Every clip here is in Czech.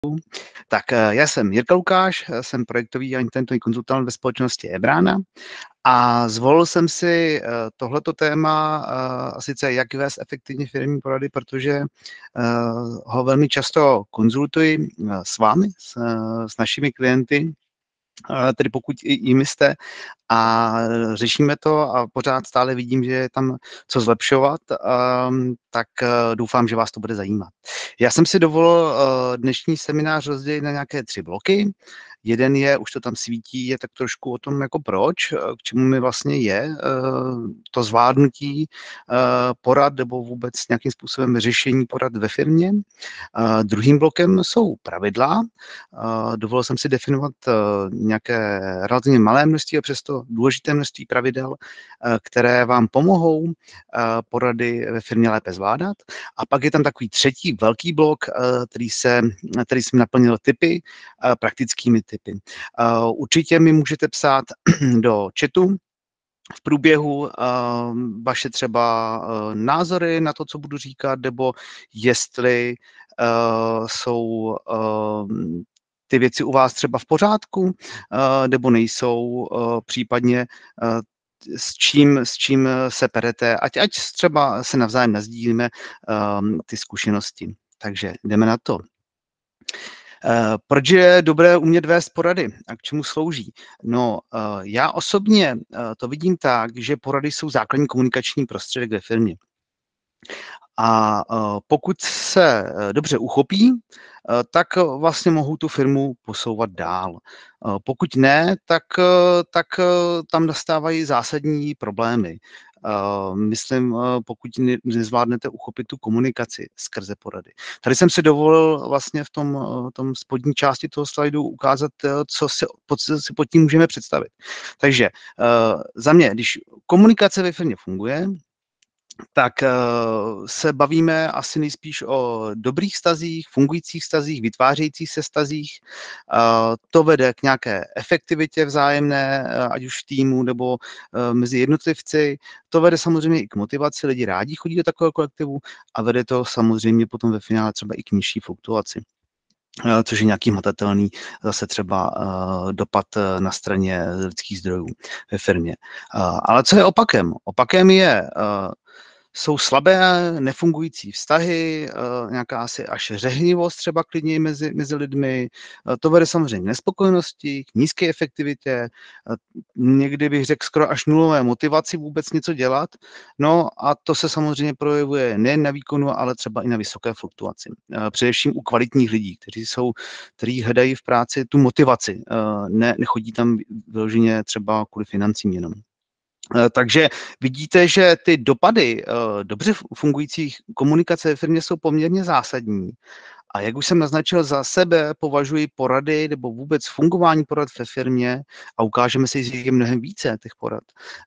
Tak já jsem Jirka Lukáš, jsem projektový a internetový konzultant ve společnosti Ebrana a zvolil jsem si tohleto téma, a sice jak vést efektivně firemní porady, protože ho velmi často konzultuji s vámi, s našimi klienty, tedy pokud i jimi jste, a řešíme to a pořád stále vidím, že je tam co zlepšovat, tak doufám, že vás to bude zajímat. Já jsem si dovolil dnešní seminář rozdělit na nějaké 3 bloky. Jeden je, už to tam svítí, je tak trošku o tom, jako proč, k čemu mi vlastně je to zvládnutí porad nebo vůbec nějakým způsobem řešení porad ve firmě. Druhým blokem jsou pravidla. Dovolil jsem si definovat nějaké relativně malé množství a přesto důležité množství pravidel, které vám pomohou porady ve firmě lépe zvládat. A pak je tam takový třetí velký blok, který jsem naplnil tipy, praktickými tipy. Určitě mi můžete psát do chatu v průběhu vaše třeba názory na to, co budu říkat, nebo jestli jsou ty věci u vás třeba v pořádku, nebo nejsou, případně s čím se perete, ať třeba se navzájem nasdílíme ty zkušenosti. Takže jdeme na to. Proč je dobré umět vést porady a k čemu slouží? No, já osobně to vidím tak, že porady jsou základní komunikační prostředek ve firmě. A pokud se dobře uchopí, tak vlastně mohou tu firmu posouvat dál. Pokud ne, tak tam nastávají zásadní problémy. Myslím, pokud nezvládnete uchopit tu komunikaci skrze porady. Tady jsem si dovolil vlastně v tom spodní části toho slajdu ukázat, co si pod tím můžeme představit. Takže za mě, když komunikace ve firmě funguje, tak se bavíme asi nejspíš o dobrých vztazích, fungujících vztazích, vytvářejících se vztazích. To vede k nějaké efektivitě vzájemné, ať už v týmu nebo mezi jednotlivci. To vede samozřejmě i k motivaci, lidi rádi chodí do takového kolektivu a vede to samozřejmě potom ve finále třeba i k nižší fluktuaci, což je nějaký hmatatelný zase třeba dopad na straně lidských zdrojů ve firmě. Ale co je opakem? Opakem jsou slabé, nefungující vztahy, nějaká asi až řehnivost třeba klidně mezi lidmi. To vede samozřejmě k nespokojenosti, k nízké efektivitě, někdy bych řekl skoro až nulové motivaci vůbec něco dělat. No a to se samozřejmě projevuje nejen na výkonu, ale třeba i na vysoké fluktuaci. Především u kvalitních lidí, kteří hledají v práci tu motivaci, nechodí tam vyloženě třeba kvůli financím jenom. Takže vidíte, že ty dopady dobře fungujících komunikace ve firmě jsou poměrně zásadní. A jak už jsem naznačil, za sebe považuji porady nebo vůbec fungování porad ve firmě, a ukážeme si, že je mnohem více těch porad,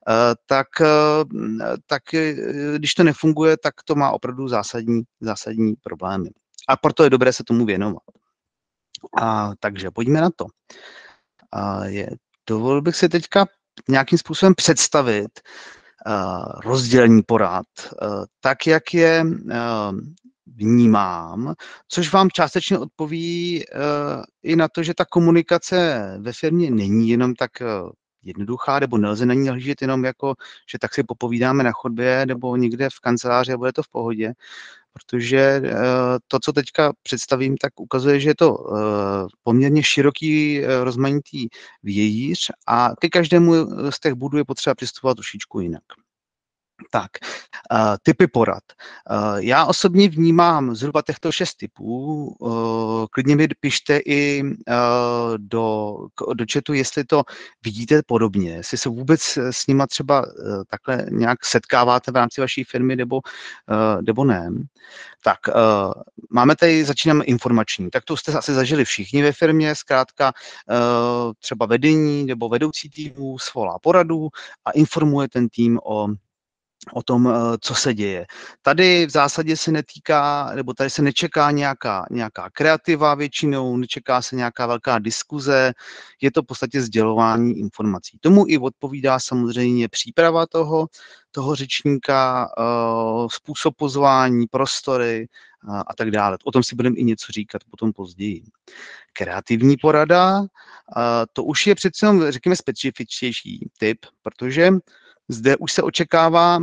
tak když to nefunguje, tak to má opravdu zásadní problémy. A proto je dobré se tomu věnovat. Takže pojďme na to. Dovolil bych si teďka nějakým způsobem představit rozdělení porad, tak jak je vnímám, což vám částečně odpoví i na to, že ta komunikace ve firmě není jenom tak jednoduchá, nebo nelze na ní nahlížet jenom jako, že tak si popovídáme na chodbě nebo někde v kanceláři a bude to v pohodě, protože to, co teďka představím, tak ukazuje, že je to poměrně široký, rozmanitý vějíř a ke každému z těch bodů je potřeba přistupovat trošičku jinak. Tak, typy porad. Já osobně vnímám zhruba těchto 6 typů. Klidně mi pište i do chatu, jestli to vidíte podobně, jestli se vůbec s nima třeba takhle nějak setkáváte v rámci vaší firmy nebo ne. Tak, začínáme informační. Tak to jste asi zažili všichni ve firmě, zkrátka třeba vedení nebo vedoucí týmu svolá poradu a informuje ten tým o o tom, co se děje. Tady v zásadě se netýká, nebo tady se nečeká nějaká kreativa většinou, nečeká se nějaká velká diskuze, je to v podstatě sdělování informací. Tomu i odpovídá samozřejmě příprava toho řečníka, způsob pozvání, prostory a tak dále. O tom si budeme i něco říkat potom později. Kreativní porada, to už je přece jenom, řekněme, specifičtější typ, protože zde už se očekává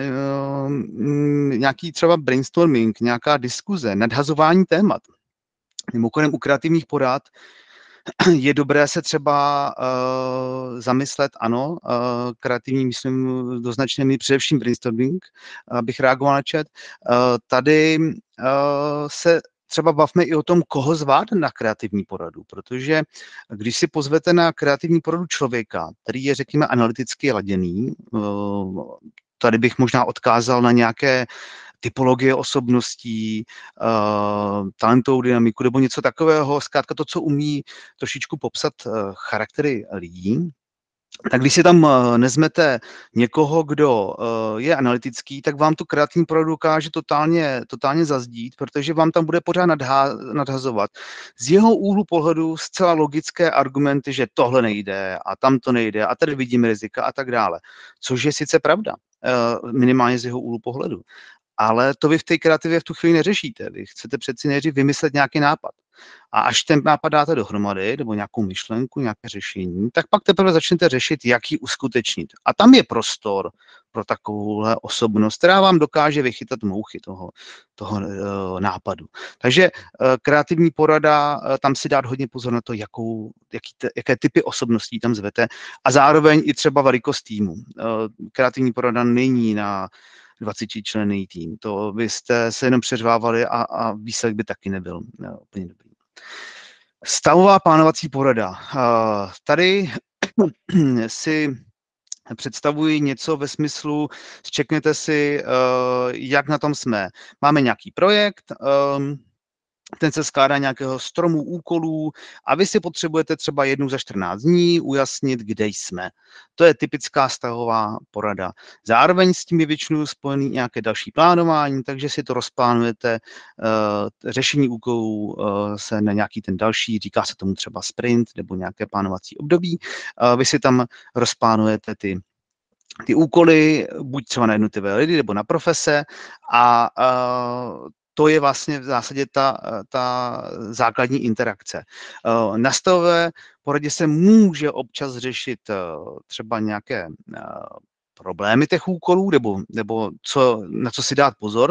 nějaký třeba brainstorming, nějaká diskuze, nadhazování témat. Mimochodem u kreativních porad je dobré se třeba zamyslet, ano, kreativní, myslím, do značné míry především brainstorming, abych reagoval na chat. Tady se třeba bavme i o tom, koho zvát na kreativní poradu, protože když si pozvete na kreativní poradu člověka, který je, řekněme, analyticky laděný, tady bych možná odkázal na nějaké typologie osobností, talentovou dynamiku nebo něco takového, zkrátka to, co umí trošičku popsat charaktery lidí, tak když si tam nezmete někoho, kdo je analytický, tak vám tu kreativní poradu dokáže totálně zazdít, protože vám tam bude pořád nadhazovat z jeho úhlu pohledu zcela logické argumenty, že tohle nejde a tam to nejde a tady vidím rizika a tak dále. Což je sice pravda, minimálně z jeho úhlu pohledu. Ale to vy v té kreativě v tu chvíli neřešíte. Vy chcete přeci nejdřív vymyslet nějaký nápad. A až ten nápad dáte dohromady, nebo nějakou myšlenku, nějaké řešení, tak pak teprve začnete řešit, jak ji uskutečnit. A tam je prostor pro takovouhle osobnost, která vám dokáže vychytat mouchy toho nápadu. Takže kreativní porada, tam si dát hodně pozor na to, jaké typy osobností tam zvete a zároveň i třeba velikost týmu. Kreativní porada není na 20členný tým. To byste se jenom přeřvávali a výsledek by taky nebyl úplně dobrý. Stavová plánovací porada. Tady si představuji něco ve smyslu, zčekněte si, jak na tom jsme. Máme nějaký projekt, ten se skládá nějakého stromu úkolů a vy si potřebujete třeba jednou za 14 dní ujasnit, kde jsme. To je typická stavová porada. Zároveň s tím je většinou spojený nějaké další plánování, takže si to rozplánujete, řešení úkolů se na nějaký ten další, říká se tomu třeba sprint nebo nějaké plánovací období. Vy si tam rozplánujete ty úkoly, buď třeba na jednotlivé lidi nebo na profese a to je vlastně v zásadě ta základní interakce. Na stavové poradě se může občas řešit třeba nějaké problémy těch úkolů, nebo na co si dát pozor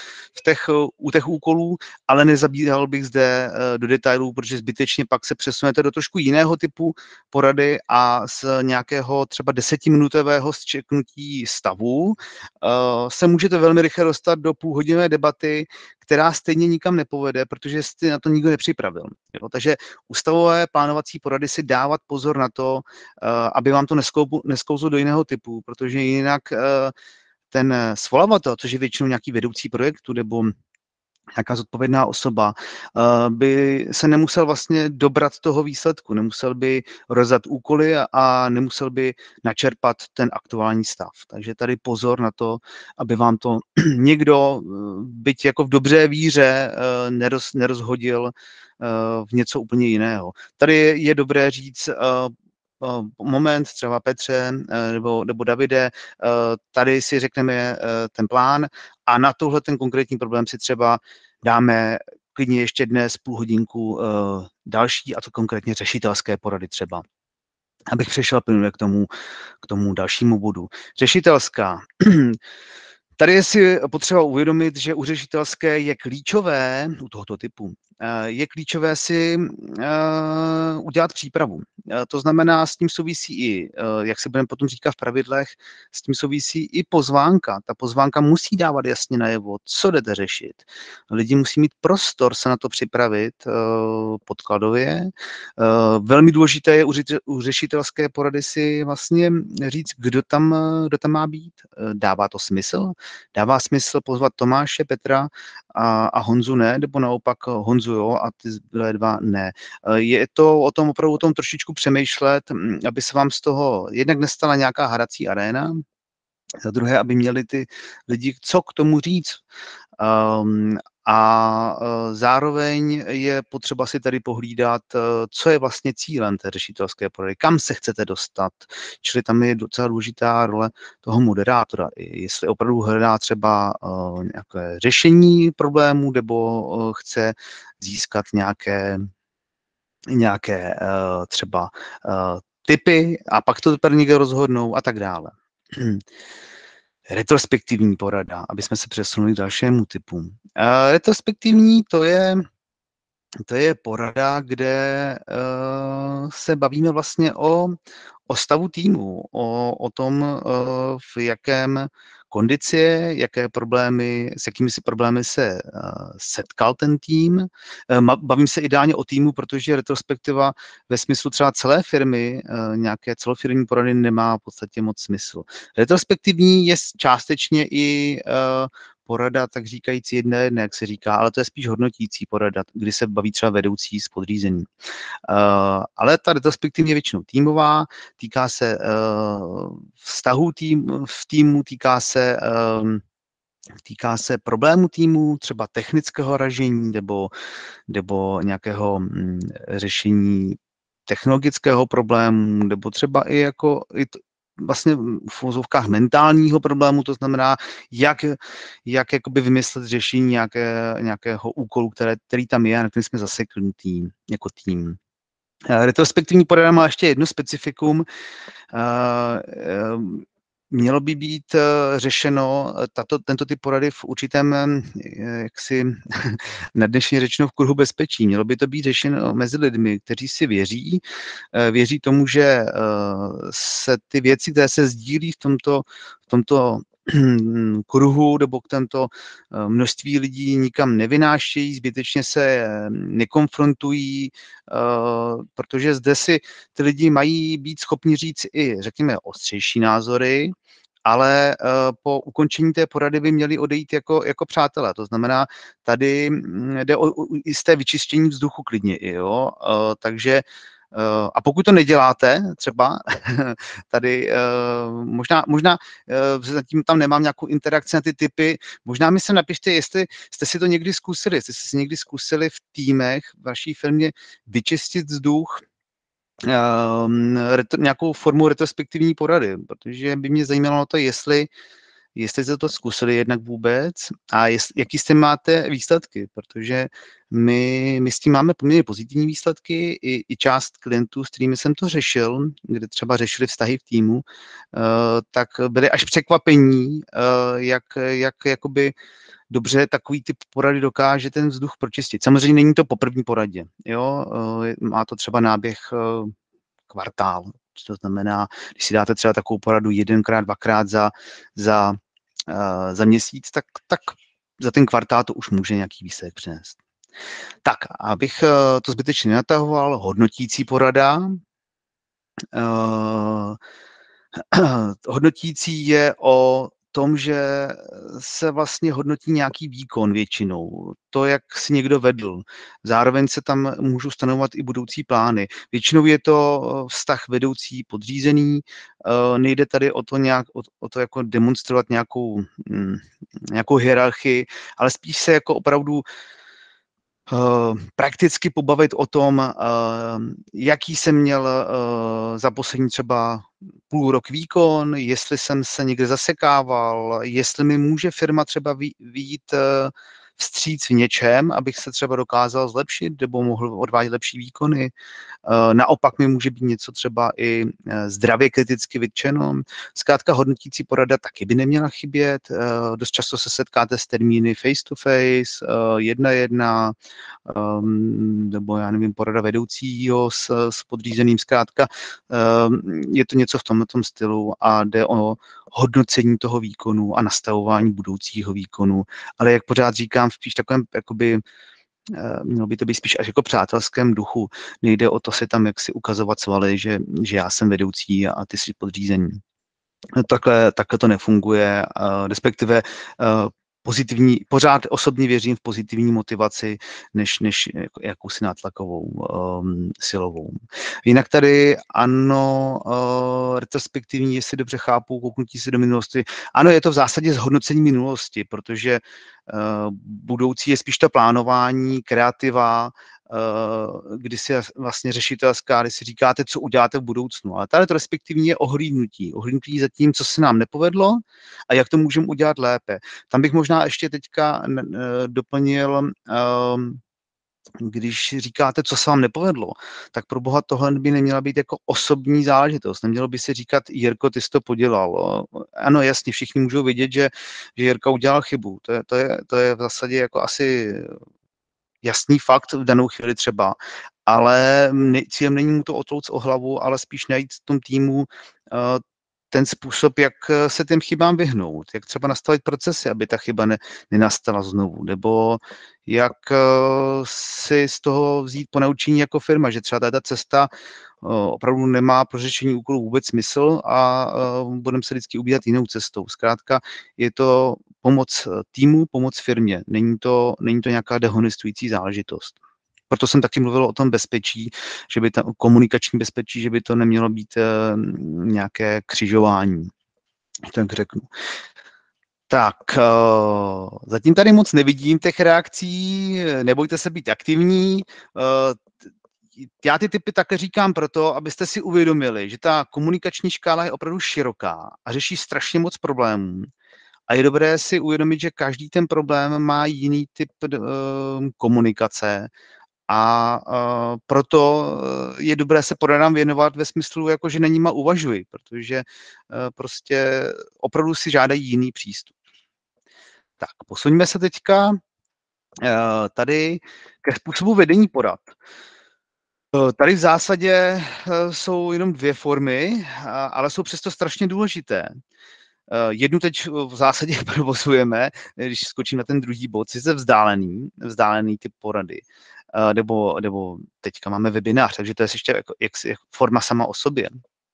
u těch úkolů, ale nezabíhal bych zde do detailů, protože zbytečně pak se přesunete do trošku jiného typu porady a z nějakého třeba 10minutového zčeknutí stavu se můžete velmi rychle dostat do půlhodinové debaty, která stejně nikam nepovede, protože jste na to nikdo nepřipravil. Jo? Takže u stavové plánovací porady si dávat pozor na to, aby vám to nesklouzlo do jiného typu, protože jinak ten svolavatel, což je většinou nějaký vedoucí projektu nebo nějaká zodpovědná osoba, by se nemusel vlastně dobrat toho výsledku, nemusel by rozdat úkoly a nemusel by načerpat ten aktuální stav. Takže tady pozor na to, aby vám to někdo, byť jako v dobré víře, nerozhodil v něco úplně jiného. Tady je dobré říct, moment, třeba Petře nebo Davide, tady si řekneme ten plán a na tohle ten konkrétní problém si třeba dáme klidně ještě dnes půl hodinku další, a to konkrétně řešitelské porady třeba. Abych přešel plynule k tomu dalšímu bodu. Řešitelská. Tady je si potřeba uvědomit, že u řešitelské je klíčové, u tohoto typu, je klíčové si udělat přípravu. To znamená, s tím souvisí i, jak se budeme potom říkat v pravidlech, s tím souvisí i pozvánka. Ta pozvánka musí dávat jasně najevo, co jdete řešit. Lidi musí mít prostor se na to připravit podkladově. Velmi důležité je u řešitelské porady si vlastně říct, kdo tam má být. Dává to smysl? Dává smysl pozvat Tomáše, Petra a Honzu ne, nebo naopak Honzu jo a ty zbylé dva ne. Je to opravdu o tom trošičku přemýšlet, aby se vám z toho jednak nestala nějaká hrací aréna, Za druhé, aby měli ty lidi co k tomu říct. Zároveň je potřeba si tady pohlídat, co je vlastně cílem té řešitelské porady, kam se chcete dostat. Čili tam je docela důležitá role toho moderátora. Jestli opravdu hledá třeba nějaké řešení problému, nebo chce získat nějaké třeba tipy a pak to teprve někde rozhodnou a tak dále. Retrospektivní porada, aby jsme se přesunuli k dalšímu typu. Retrospektivní to je porada, kde se bavíme vlastně o stavu týmu, o tom, v jakém kondici je, s jakými si problémy se setkal ten tým. Bavím se ideálně o týmu, protože retrospektiva ve smyslu třeba celé firmy, nějaké celofirmní porady nemá v podstatě moc smysl. Retrospektivní je částečně i porada, tak říkajíc jedné, jak se říká, ale to je spíš hodnotící porada, kdy se baví třeba vedoucí s podřízeným. Ale ta retrospektivně je většinou týmová, týká se vztahů v týmu, týká se problému týmu, třeba technického ražení nebo nějakého řešení technologického problému, nebo třeba i vlastně v uvozovkách mentálního problému, to znamená, jak jakoby vymyslet řešení nějakého úkolu, který tam je a na kterým jsme zasekli jako tým. Retrospektivní porada má ještě jedno specifikum. Mělo by být řešeno tento typ porady v určitém, jaksi na dnešní řečeno v kruhu bezpečí. Mělo by to být řešeno mezi lidmi, kteří si věří tomu, že se ty věci, které se sdílí v tomto kruhu nebo k tento množství lidí nikam nevynášejí, zbytečně se nekonfrontují, protože zde si ty lidi mají být schopni říct i, řekněme, ostřejší názory, ale po ukončení té porady by měli odejít jako přátelé. To znamená, tady jde o jisté vyčištění vzduchu klidně i, jo. Takže a pokud to neděláte, třeba tady možná zatím tam nemám nějakou interakci na ty typy, možná mi se napište, jestli jste si to někdy zkusili, v týmech v vaší firmě vyčistit vzduch, nějakou formu retrospektivní porady, protože by mě zajímalo to, jestli jste to zkusili jednak vůbec a jaký jste máte výsledky, protože my s tím máme poměrně pozitivní výsledky, i část klientů, s kterými jsem to řešil, kde třeba řešili vztahy v týmu, tak byli až překvapení, jak jakoby dobře takový typ porady dokáže ten vzduch pročistit. Samozřejmě není to po první poradě, jo? Má to třeba náběh kvartál. To znamená, když si dáte třeba takovou poradu 1x, 2x za měsíc, tak za ten kvartál to už může nějaký výsledek přinést. Tak, abych to zbytečně nenatahoval, hodnotící porada. Hodnotící je o tom, že se vlastně hodnotí nějaký výkon většinou, to, jak si někdo vedl. Zároveň se tam můžou stanovovat i budoucí plány. Většinou je to vztah vedoucí podřízený, nejde tady o to jako demonstrovat nějakou hierarchii, ale spíš se jako opravdu prakticky pobavit o tom, jaký jsem měl za poslední třeba půl rok výkon, jestli jsem se někde zasekával, jestli mi může firma třeba vyjít vstříc v něčem, abych se třeba dokázal zlepšit nebo mohl odvádět lepší výkony. Naopak mi může být něco třeba i zdravě kriticky vytčeno. Zkrátka hodnotící porada taky by neměla chybět. Dost často se setkáte s termíny face to face, 1:1, nebo já nevím, porada vedoucího s podřízeným. Zkrátka je to něco v tomto stylu a jde o hodnocení toho výkonu a nastavování budoucího výkonu. Ale jak pořád říkám, spíš takovém jakoby mělo by to být spíš až jako přátelském duchu. Nejde o to si tam jaksi ukazovat svaly, že já jsem vedoucí a ty jsi podřízení. Takhle to nefunguje, respektive pořád osobně věřím v pozitivní motivaci, než jakousi nátlakovou, silovou. Jinak tady ano, retrospektivní, jestli dobře chápu, kouknutí se do minulosti. Ano, je to v zásadě zhodnocení minulosti, protože budoucí je spíš to plánování, kreativa, kdy si vlastně řešitelská, kdy si říkáte, co uděláte v budoucnu. Ale ta retrospektivní je ohlídnutí za tím, co se nám nepovedlo a jak to můžeme udělat lépe. Tam bych možná ještě teďka doplnil, když říkáte, co se vám nepovedlo, tak pro boha tohle by neměla být jako osobní záležitost. Nemělo by se říkat, Jirko, ty jsi to podělal. Ano, jasně, všichni můžou vědět, že Jirka udělal chybu. To je v zásadě jako asi jasný fakt v danou chvíli třeba, ale cílem není mu to otlouct o hlavu, ale spíš najít v tom týmu ten způsob, jak se těm chybám vyhnout, jak třeba nastavit procesy, aby ta chyba nenastala znovu, nebo jak si z toho vzít ponaučení jako firma, že třeba ta cesta opravdu nemá pro řešení úkolů vůbec smysl a budeme se vždycky ubírat jinou cestou. Zkrátka je to pomoc týmu, pomoc firmě. Není to nějaká dehonestující záležitost. Proto jsem taky mluvil o tom bezpečí, že by tam komunikační bezpečí, že by to nemělo být nějaké křižování, tak řeknu. Tak, zatím tady moc nevidím těch reakcí, nebojte se být aktivní. Já ty typy také říkám proto, abyste si uvědomili, že ta komunikační škála je opravdu široká a řeší strašně moc problémů. A je dobré si uvědomit, že každý ten problém má jiný typ komunikace a proto je dobré se poradám věnovat ve smyslu, jako že na nima uvažuji, protože prostě opravdu si žádají jiný přístup. Tak, posuňme se teďka tady ke způsobu vedení porad. Tady v zásadě jsou jenom dvě formy, ale jsou přesto strašně důležité. Jednu teď v zásadě provozujeme, když skočím na ten druhý bod, sice vzdálený typ porady, nebo teďka máme webinář, takže to je ještě jako forma sama o sobě.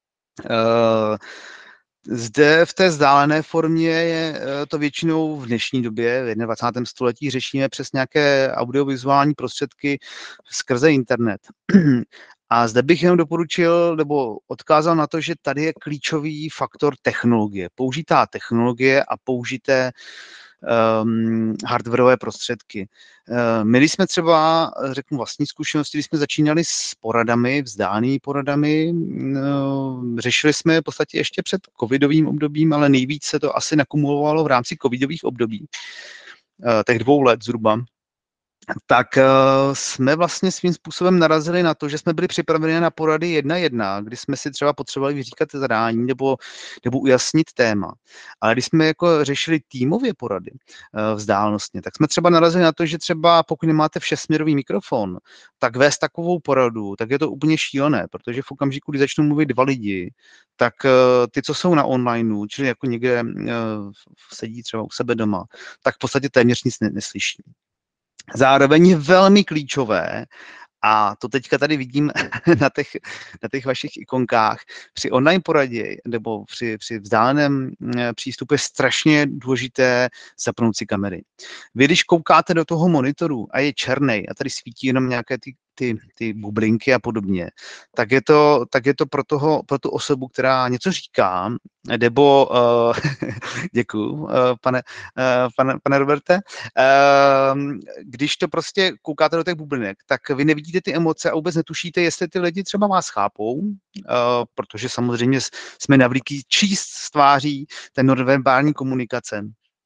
Zde v té vzdálené formě je to většinou v dnešní době, v 21. století, řešíme přes nějaké audiovizuální prostředky skrze internet. A zde bych jenom doporučil nebo odkázal na to, že tady je klíčový faktor technologie. Použitá technologie a použité hardwareové prostředky. My, když jsme třeba, řeknu vlastní zkušenosti, když jsme začínali s poradami, vzdálenými poradami, řešili jsme v podstatě ještě před covidovým obdobím, ale nejvíc se to asi nakumulovalo v rámci covidových období, těch 2 let zhruba. Tak jsme vlastně svým způsobem narazili na to, že jsme byli připraveni na porady 1:1, kdy jsme si třeba potřebovali vyříkat zadání nebo ujasnit téma. Ale když jsme jako řešili týmově porady vzdálenostně, tak jsme třeba narazili na to, že třeba pokud nemáte všesměrový mikrofon, tak vést takovou poradu, tak je to úplně šílené, protože v okamžiku, kdy začnou mluvit 2 lidi, tak ty, co jsou na onlineu, čili jako někde sedí třeba u sebe doma, tak v podstatě téměř nic neslyší. Zároveň je velmi klíčové, a to teďka tady vidím na těch vašich ikonkách, při online poradě nebo při vzdáleném přístupu je strašně důležité zapnout si kamery. Vy, když koukáte do toho monitoru a je černý a tady svítí jenom nějaké ty bublinky a podobně, tak je to pro tu osobu, která něco říká, nebo děkuju, pane Roberte, když to prostě koukáte do těch bublinek, tak vy nevidíte ty emoce a vůbec netušíte, jestli ty lidi třeba vás chápou, protože samozřejmě jsme navlíklí číst z tváří ten nonverbální komunikace.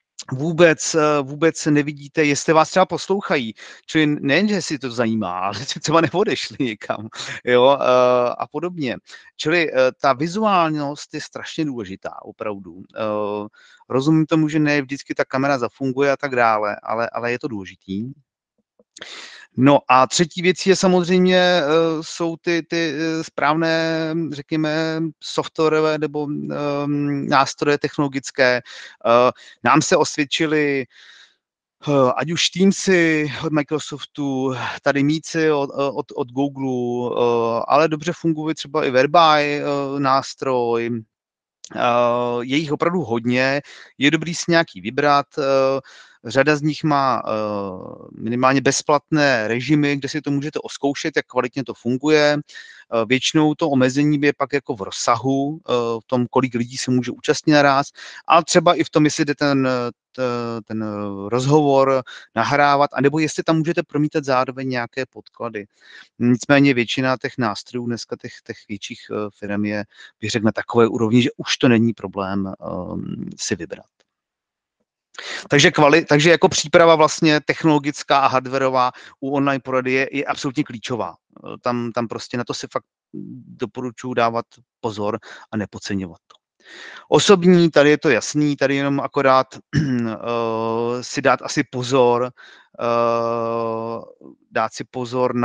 Vůbec nevidíte, jestli vás třeba poslouchají. Čili nejen, že si to zajímá, ale třeba neodešli někam, jo, a podobně. Čili ta vizuálnost je strašně důležitá, opravdu. Rozumím tomu, že ne vždycky ta kamera zafunguje a tak dále, ale je to důležitý. No a třetí věc je samozřejmě, jsou ty správné, řekněme, softwarové nebo nástroje technologické. Nám se osvědčily ať už Teamsy od Microsoftu, tady Meetsy od Google, ale dobře funguje třeba i Whereby nástroj. Je jich opravdu hodně, je dobrý si nějaký vybrat. Řada z nich má minimálně bezplatné režimy, kde si to můžete oskoušet, jak kvalitně to funguje. Většinou to omezení je pak jako v rozsahu, v tom, kolik lidí se může účastnit naráz, ale třeba i v tom, jestli jde ten rozhovor nahrávat, anebo jestli tam můžete promítat zároveň nějaké podklady. Nicméně většina těch nástrojů dneska těch větších firm je, bych řekl, na takové úrovni, že už to není problém si vybrat. Takže jako příprava vlastně technologická a hardwarová u online porady je absolutně klíčová. Tam prostě na to si fakt doporučuji dávat pozor a nepodceňovat to. Osobní, tady je to jasný, tady jenom akorát si dát asi pozor, dát si pozor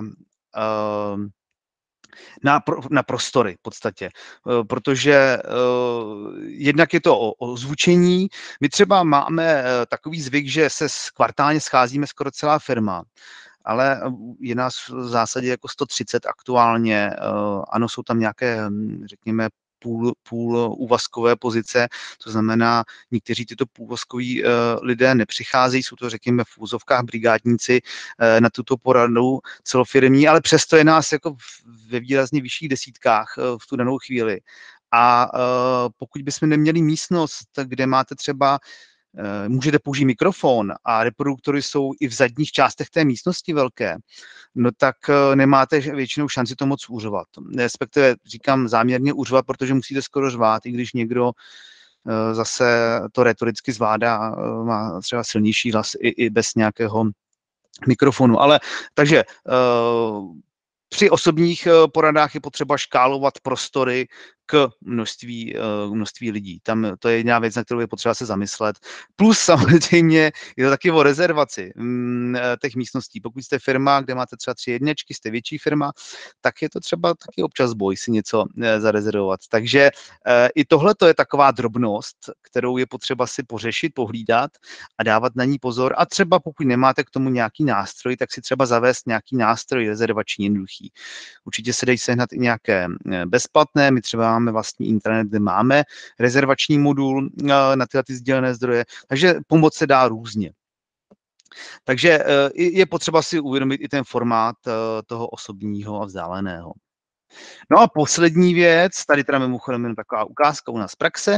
na prostory v podstatě, protože jednak je to o zvučení. My třeba máme takový zvyk, že se kvartálně scházíme skoro celá firma, ale je nás v zásadě jako 130 aktuálně. Ano, jsou tam nějaké, řekněme, půl úvazkové pozice, to znamená, někteří tyto půlvazkoví lidé nepřicházejí, jsou to, řekněme, v úzovkách brigádníci na tuto poradu celofirmní, ale přesto je nás jako ve výrazně vyšších desítkách v tu danou chvíli. A pokud bychom neměli místnost, kde máte třeba můžete použít mikrofon a reproduktory jsou i v zadních částech té místnosti velké, no tak nemáte většinou šanci to moc uřvat. Respektive říkám záměrně uřvat, protože musíte skoro řvát, i když někdo zase to retoricky zvládá, má třeba silnější hlas i bez nějakého mikrofonu. Ale takže při osobních poradách je potřeba škálovat prostory k množství lidí. Tam to je jediná věc, na kterou je potřeba se zamyslet. Plus samozřejmě je to taky o rezervaci těch místností. Pokud jste firma, kde máte třeba 3 jedničky, jste větší firma, tak je to třeba taky občas boj si něco zarezervovat. Takže i tohle to je taková drobnost, kterou je potřeba si pořešit, pohlídat a dávat na ní pozor. A třeba pokud nemáte k tomu nějaký nástroj, tak si třeba zavést nějaký nástroj rezervační jednoduchý. Určitě se dají sehnat i nějaké bezplatné, my třeba máme vlastní intranet, kde máme rezervační modul na tyhle sdílené zdroje, takže pomoc se dá různě. Takže je potřeba si uvědomit i ten formát toho osobního a vzdáleného. No a poslední věc, tady teda mimochodem jen taková ukázka u nás z praxe,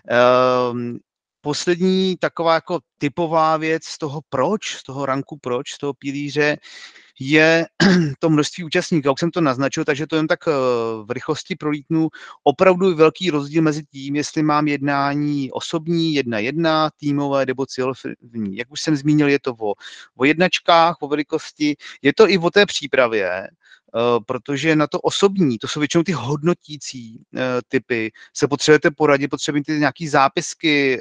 poslední taková jako typová věc z toho ranku proč, z toho pilíře, je to množství účastníků. Jak jsem to naznačil, takže to jen tak v rychlosti prolítnu. Opravdu velký rozdíl mezi tím, jestli mám jednání osobní, 1:1, týmové nebo celofirmní. Jak už jsem zmínil, je to o jednačkách, o velikosti, je to i o té přípravě, protože na to osobní, to jsou většinou ty hodnotící typy, se potřebujete poradit, potřebujete nějaký zápisky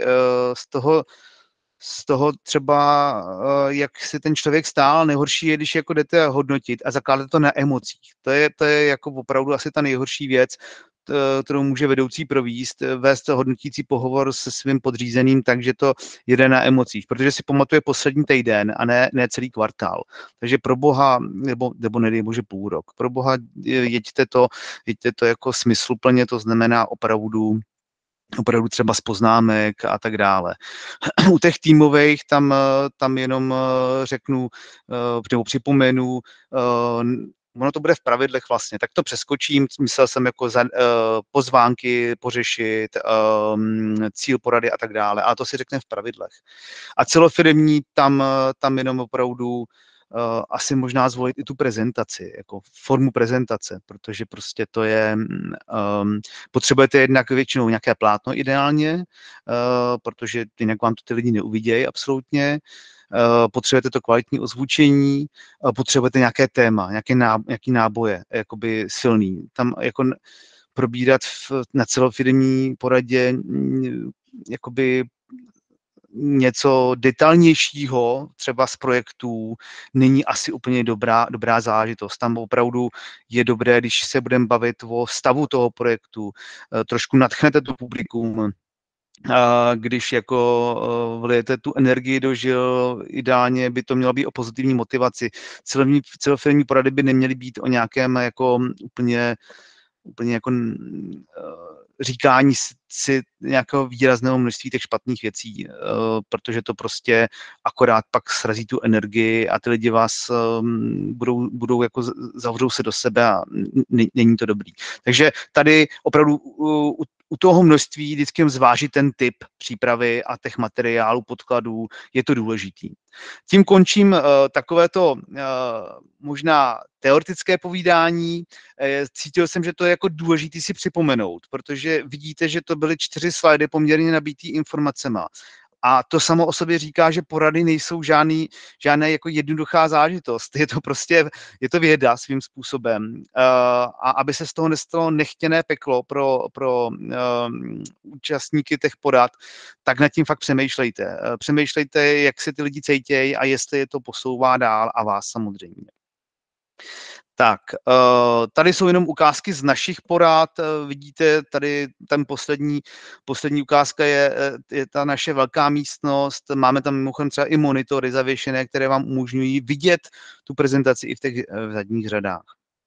z toho třeba, jak si ten člověk stál. Nejhorší je, když jako jdete hodnotit a zakládáte to na emocích. To je jako opravdu asi ta nejhorší věc, kterou může vedoucí provést, vést hodnotící pohovor se svým podřízeným, takže to jede na emocích, protože si pamatuje poslední týden a ne celý kvartál. Takže pro boha, nebo nedej bože půl rok, pro boha jeďte to jako smysluplně, to znamená opravdu třeba z poznámek a tak dále. U těch týmových tam jenom řeknu, nebo připomenu, ono to bude v pravidlech vlastně, tak to přeskočím, myslel jsem jako pozvánky pořešit, cíl porady a tak dále, ale to si řekne v pravidlech. A celofirmní tam jenom opravdu asi možná zvolit i tu prezentaci, jako formu prezentace, protože prostě to je, potřebujete jednak většinou nějaké plátno ideálně, protože jinak vám to ty lidi neuvidějí absolutně, potřebujete to kvalitní ozvučení, potřebujete nějaké téma, nějaký náboje, jakoby silný. Tam jako probírat na celofirmní poradě jakoby něco detailnějšího, třeba z projektů, není asi úplně dobrá záležitost. Tam opravdu je dobré, když se budeme bavit o stavu toho projektu, trošku nadchnete to publikum, když jako vlijete tu energii do žil, ideálně by to mělo být o pozitivní motivaci. Celofirmní porady by neměly být o nějakém jako úplně jako říkání si nějakého výrazného množství těch špatných věcí, protože to prostě akorát pak srazí tu energii a ty lidi vás budou jako zavřou se do sebe a není to dobrý. Takže tady opravdu u toho množství vždycky zvážit ten typ přípravy a těch materiálů, podkladů, je to důležitý. Tím končím takovéto možná teoretické povídání. Cítil jsem, že to je jako důležité si připomenout, protože vidíte, že to byly 4 slajdy poměrně nabitý informacema. A to samo o sobě říká, že porady nejsou žádná jako jednoduchá zážitost. Je to prostě, je to věda svým způsobem. A aby se z toho nestalo nechtěné peklo pro účastníky těch porad, tak nad tím fakt přemýšlejte. Přemýšlejte, jak se ty lidi cítějí a jestli je to posouvá dál a vás samozřejmě. Tak, tady jsou jenom ukázky z našich porad. Vidíte, tady ten poslední ukázka je ta naše velká místnost. Máme tam mimochodem třeba i monitory zavěšené, které vám umožňují vidět tu prezentaci i v těch zadních řadách.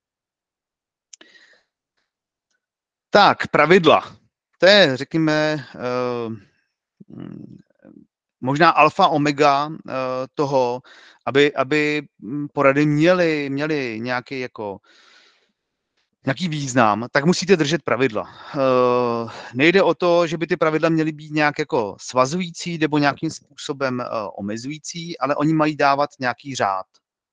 Tak, pravidla. To je, řekněme, možná alfa omega toho, aby porady měly nějaký význam, tak musíte držet pravidla. Nejde o to, že by ty pravidla měly být nějak jako svazující nebo nějakým způsobem omezující, ale oni mají dávat nějaký řád.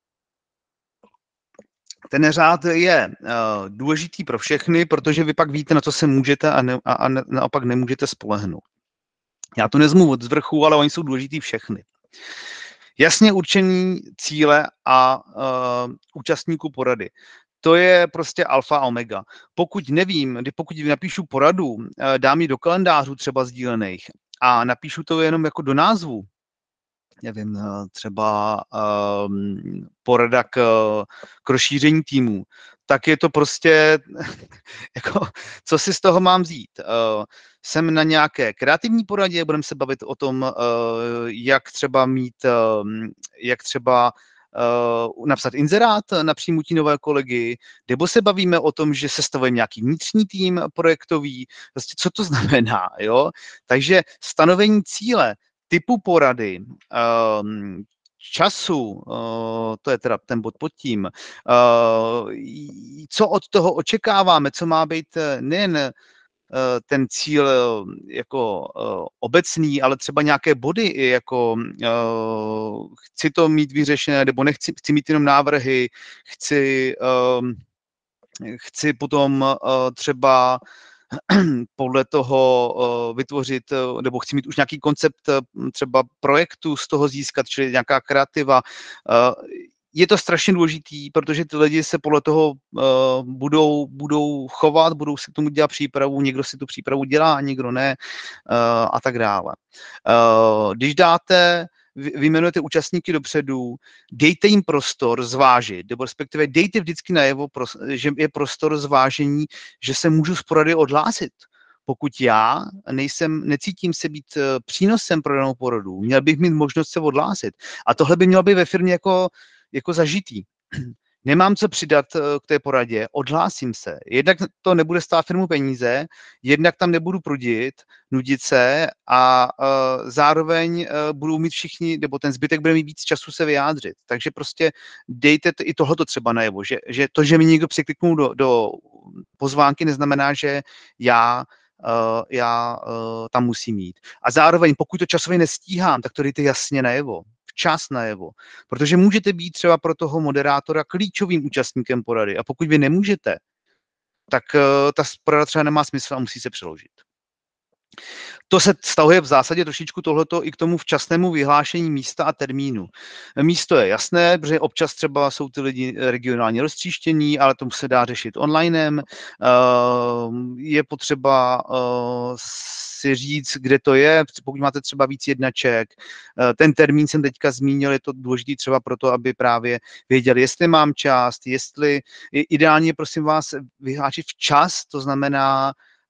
Ten řád je důležitý pro všechny, protože vy pak víte, na co se můžete a naopak nemůžete spolehnout. Já to nezmu od zvrchu, ale oni jsou důležitý všechny. Jasně určený cíle a účastníků porady. To je prostě alfa a omega. Pokud napíšu poradu, dám ji do kalendářů třeba sdílených a napíšu to jenom jako do názvu, nevím, třeba porada k rozšíření týmu, tak je to prostě, jako, co si z toho mám vzít. Jsem na nějaké kreativní poradě, budeme se bavit o tom, jak třeba napsat inzerát na přijmutí nové kolegy, nebo se bavíme o tom, že sestavujeme nějaký vnitřní tým projektový, prostě co to znamená, jo? Takže stanovení cíle, typu porady, času, to je teda ten bod pod tím, co od toho očekáváme, co má být nejen ten cíl jako obecný, ale třeba nějaké body, jako chci to mít vyřešené, nebo chci mít jenom návrhy, chci potom třeba podle toho vytvořit, nebo chci mít už nějaký koncept třeba projektu z toho získat, čili nějaká kreativa. Je to strašně důležitý, protože ty lidi se podle toho budou chovat, budou si k tomu dělat přípravu, někdo si tu přípravu dělá, někdo ne a tak dále. Když vyjmenujete účastníky dopředu, dejte jim prostor zvážit, nebo respektive dejte vždycky najevo, že je prostor zvážení, že se můžu z porady odhlásit. Pokud já necítím se být přínosem pro danou poradu, měl bych mít možnost se odhlásit. A tohle by mělo být ve firmě jako zažitý. Nemám co přidat k té poradě, odhlásím se. Jednak to nebude stát firmu peníze, jednak tam nebudu prudit, nudit se a zároveň budou mít všichni, nebo ten zbytek bude mít víc času se vyjádřit. Takže prostě dejte i tohleto třeba najevo, že to, že mi někdo přikliknul do pozvánky, neznamená, že já tam musím mít. A zároveň, pokud to časově nestíhám, tak to dejte jasně najevo. Včas najevo. Protože můžete být třeba pro toho moderátora klíčovým účastníkem porady. A pokud vy nemůžete, tak ta porada třeba nemá smysl a musí se přeložit. To se vztahuje v zásadě trošičku tohleto i k tomu včasnému vyhlášení místa a termínu. Místo je jasné, protože občas třeba jsou ty lidi regionálně roztříštění, ale to se dá řešit onlinem. Je potřeba si říct, kde to je, pokud máte třeba víc jednaček. Ten termín jsem teďka zmínil, je to důležité třeba proto, aby právě věděli, jestli mám čas, jestli ideálně, prosím vás, vyhlášit včas, to znamená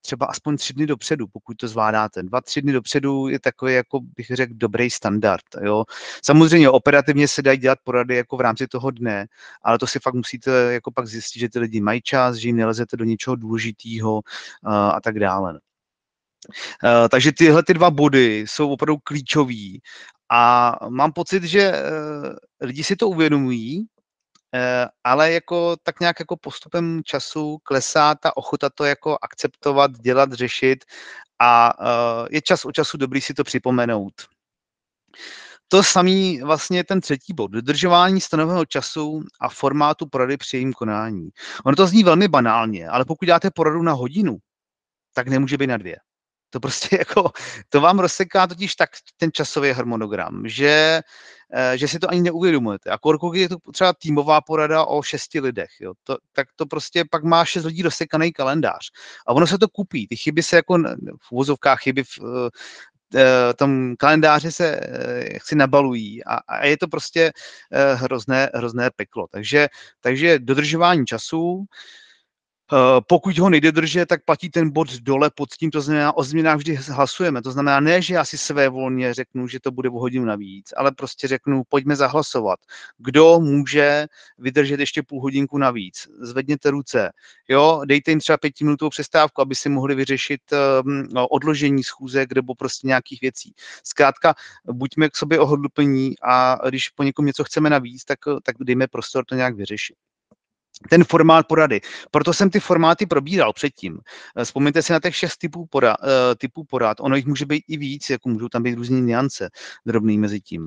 třeba aspoň 3 dny dopředu, pokud to zvládáte. 2-3 dny dopředu je takový, jako bych řekl, dobrý standard. Jo. Samozřejmě operativně se dají dělat porady jako v rámci toho dne, ale to si fakt musíte jako pak zjistit, že ty lidi mají čas, že jim nelezete do něčeho důležitého a tak dále. Takže tyhle ty 2 body jsou opravdu klíčový a mám pocit, že lidi si to uvědomují, ale jako tak nějak jako postupem času klesá ta ochota to jako akceptovat, dělat, řešit a je čas od času dobrý si to připomenout. To samý vlastně ten 3. bod, dodržování stanoveného času a formátu porady při jejím konání. Ono to zní velmi banálně, ale pokud dáte poradu na hodinu, tak nemůže být na 2. To prostě jako, to vám rozseká totiž tak ten časový harmonogram, že si to ani neuvědomujete. A kolik je to třeba týmová porada o 6 lidech, jo? Tak to prostě pak má 6 lidí rozsekaný kalendář. A ono se to kupí. Ty chyby se jako v uvozovkách chyby v tom kalendáři se jaksi nabalují a je to prostě hrozné peklo. Takže dodržování času, pokud ho nedodrží, tak platí ten bod dole pod tím, to znamená, o změnách vždy hlasujeme. To znamená, ne, že já si svévolně řeknu, že to bude o hodinu navíc, ale prostě řeknu, pojďme zahlasovat. Kdo může vydržet ještě půl hodinku navíc? Zvedněte ruce. Jo, dejte jim třeba 5minutovou přestávku, aby si mohli vyřešit odložení schůzek nebo prostě nějakých věcí. Zkrátka, buďme k sobě ohleduplní a když po někom něco chceme navíc, tak dejme prostor to nějak vyřešit. Ten formát porady. Proto jsem ty formáty probíral předtím. Vzpomeňte si na těch 6 typů porad. Ono jich může být i víc, jako můžou tam být různé nuance drobný mezi tím.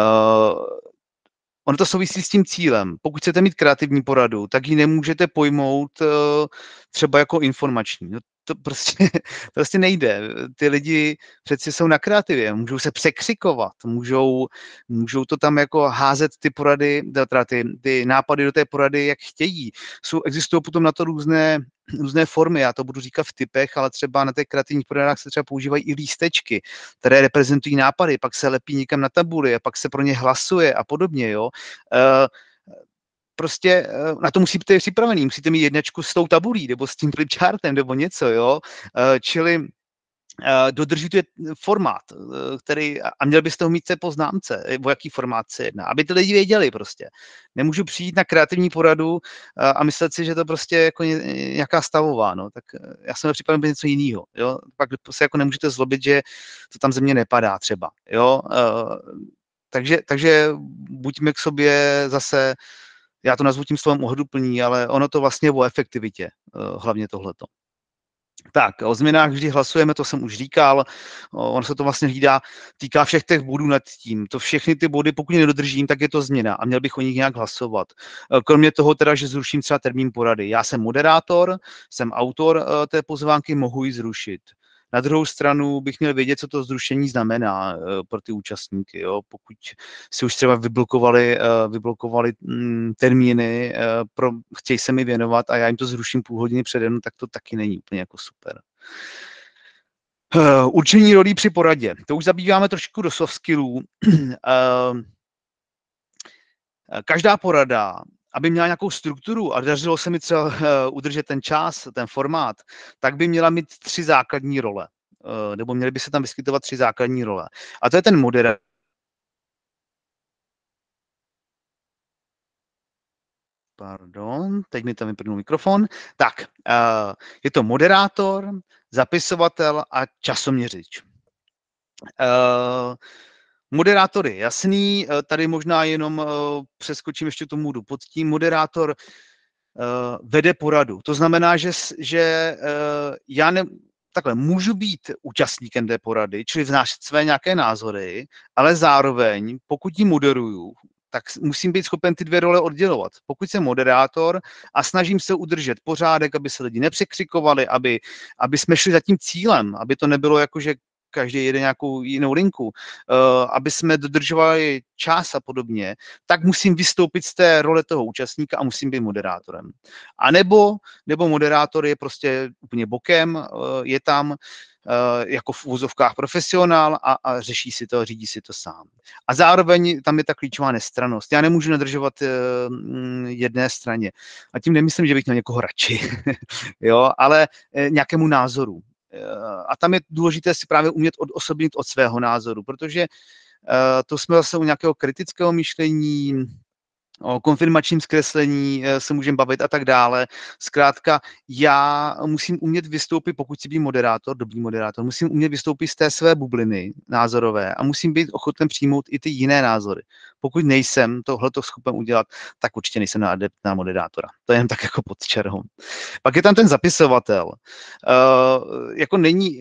Ono to souvisí s tím cílem. Pokud chcete mít kreativní poradu, tak ji nemůžete pojmout třeba jako informační. No, to prostě nejde. Ty lidi přeci jsou na kreativě, můžou se překřikovat, můžou to tam jako házet ty porady, ty nápady do té porady, jak chtějí. Existují potom na to různé formy, já to budu říkat v typech, ale třeba na těch kreativních poradách se třeba používají i lístečky, které reprezentují nápady, pak se lepí někam na tabuli a pak se pro ně hlasuje a podobně, jo. Prostě na to musíte být připravený, musíte mít jednačku s tou tabulí, nebo s tím flipchartem, nebo něco, jo. Čili dodržujte formát, který, a měl byste ho mít té poznámce, o jaký formát se jedná, aby ty lidi věděli prostě. Nemůžu přijít na kreativní poradu a myslet si, že to prostě jako nějaká stavová, no, tak já jsem připraven být něco jiného, jo, pak se jako nemůžete zlobit, že to tam ze mě nepadá třeba, jo, takže buďme k sobě zase, já to nazvu tím slovem ohleduplní, ale ono to vlastně o efektivitě, hlavně tohleto. Tak, o změnách vždy hlasujeme, to jsem už říkal, on se to vlastně týká všech těch bodů nad tím. To všechny ty body, pokud je nedodržím, tak je to změna a měl bych o nich nějak hlasovat. Kromě toho teda, že zruším třeba termín porady. Já jsem moderátor, jsem autor té pozvánky, mohu ji zrušit. Na druhou stranu bych měl vědět, co to zrušení znamená pro ty účastníky. Jo? Pokud si už třeba vyblokovali termíny, chtějí se mi věnovat a já jim to zruším půl hodiny předem, tak to taky není úplně jako super. Určení rolí při poradě. To už zabýváme trošku do soft skillů. Každá porada, aby měla nějakou strukturu a dařilo se mi třeba udržet ten čas, ten formát, tak by měla mít 3 základní role. Nebo měly by se tam vyskytovat 3 základní role. A to je ten moderátor. Pardon, teď mi tam vypnul mikrofon. Tak, je to moderátor, zapisovatel a časoměřič. Moderátor je jasný, tady možná jenom přeskočím ještě tomu pod tím. Moderátor vede poradu. To znamená, že já takhle můžu být účastníkem té porady, čili vnášet své nějaké názory, ale zároveň, pokud ji moderuju, tak musím být schopen ty 2 role oddělovat. Pokud jsem moderátor a snažím se udržet pořádek, aby se lidi nepřekřikovali, aby jsme šli za tím cílem, aby to nebylo jako, že každý jede nějakou jinou linku, aby jsme dodržovali čas a podobně, tak musím vystoupit z té role toho účastníka a musím být moderátorem. A nebo moderátor je prostě úplně bokem, je tam, jako v uvozovkách profesionál a řeší si to, řídí si to sám. A zároveň tam je ta klíčová nestrannost. Já nemůžu nadržovat jedné straně. A tím nemyslím, že bych měl někoho radši, jo, ale nějakému názoru. A tam je důležité si právě umět odosobnit od svého názoru, protože to jsme zase u nějakého kritického myšlení, o konfirmačním zkreslení se můžeme bavit a tak dále. Zkrátka, já musím umět vystoupit, pokud chci být moderátor, dobrý moderátor, musím umět vystoupit z té své bubliny názorové a musím být ochoten přijmout i ty jiné názory. Pokud nejsem tohleto schopen udělat, tak určitě nejsem na adept na moderátora. To je jen tak jako pod čarou. Pak je tam ten zapisovatel. Jako není...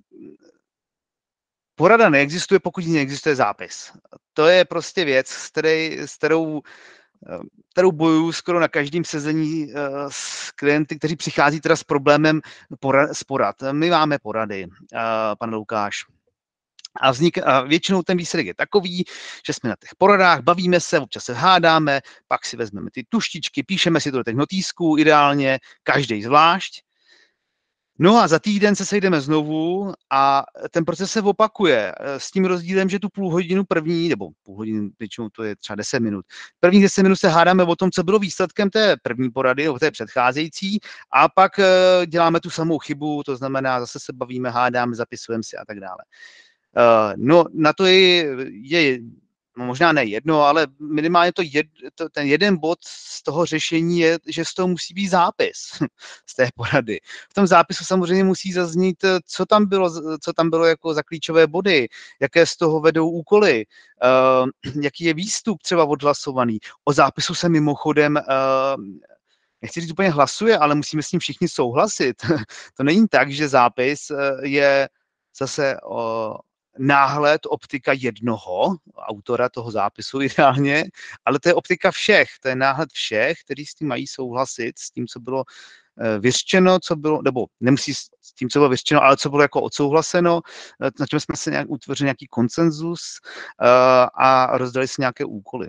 Porada neexistuje, pokud neexistuje zápis. To je prostě věc, s kterou bojuju skoro na každém sezení s klienty, kteří přichází teda s problémem z porad. My máme porady, pan Lukáš. A většinou ten výsledek je takový, že jsme na těch poradách, bavíme se, občas se hádáme, pak si vezmeme ty tuštičky, píšeme si to do těch notýsků ideálně, každý zvlášť. No a za týden se sejdeme znovu a ten proces se opakuje s tím rozdílem, že tu půl hodinu první, nebo půl hodinu, většinou to je třeba 10 minut. Prvních 10 minut se hádáme o tom, co bylo výsledkem té první porady, nebo té předcházející, a pak děláme tu samou chybu, to znamená, zase se bavíme, hádáme, zapisujeme si a tak dále. No na to je možná ne jedno, ale minimálně ten jeden bod z toho řešení je, že z toho musí být zápis z té porady. V tom zápisu samozřejmě musí zaznít, co tam bylo jako za klíčové body, jaké z toho vedou úkoly, jaký je výstup třeba odhlasovaný. O zápisu se mimochodem nechci říct úplně hlasuje, ale musíme s ním všichni souhlasit. To není tak, že zápis je zase náhled, optika jednoho autora toho zápisu ideálně, ale to je optika všech, to je náhled všech, kteří s tím mají souhlasit, s tím, co bylo vyřčeno, nebo nemusí s tím, co bylo vyřčeno, ale co bylo jako odsouhlaseno, na čem jsme se utvořili nějaký konsenzus a rozdali si nějaké úkoly.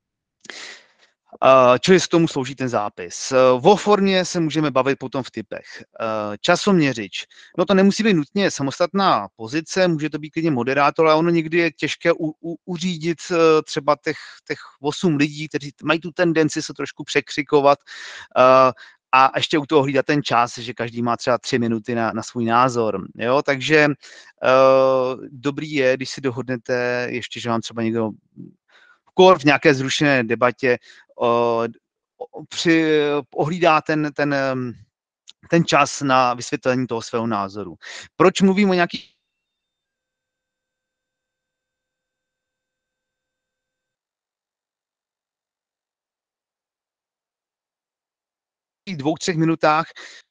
Čili z tomu slouží ten zápis. O formě se můžeme bavit potom v typech. Časoměřič. No to nemusí být nutně samostatná pozice, může to být klidně moderátor, ale ono někdy je těžké uřídit třeba těch 8 lidí, kteří mají tu tendenci se trošku překřikovat a ještě u toho hlídat ten čas, že každý má třeba 3 minuty na svůj názor. Jo? Takže dobrý je, když si dohodnete ještě, že vám třeba někdo v nějaké zrušené debatě ohlídá ten čas na vysvětlení toho svého názoru. Proč mluvím o nějakých 2-3 minutách?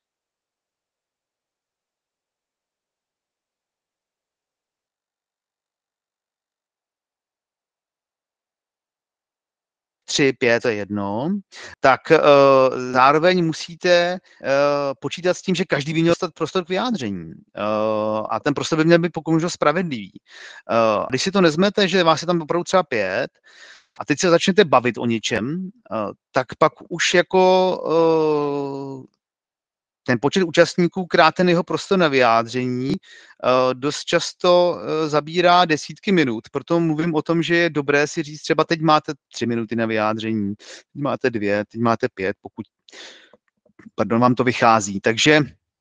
3, 5, to je jedno, tak zároveň musíte počítat s tím, že každý by měl dostat prostor k vyjádření. A ten prostor by měl být pokud možno spravedlivý. Když si to nezmete, že vás je tam opravdu třeba 5, a teď se začnete bavit o něčem, tak pak už jako ten počet účastníků krát ten jeho prostor na vyjádření dost často zabírá desítky minut. Proto mluvím o tom, že je dobré si říct, třeba teď máte 3 minuty na vyjádření, teď máte 2, teď máte 5, pokud vám to vychází. Takže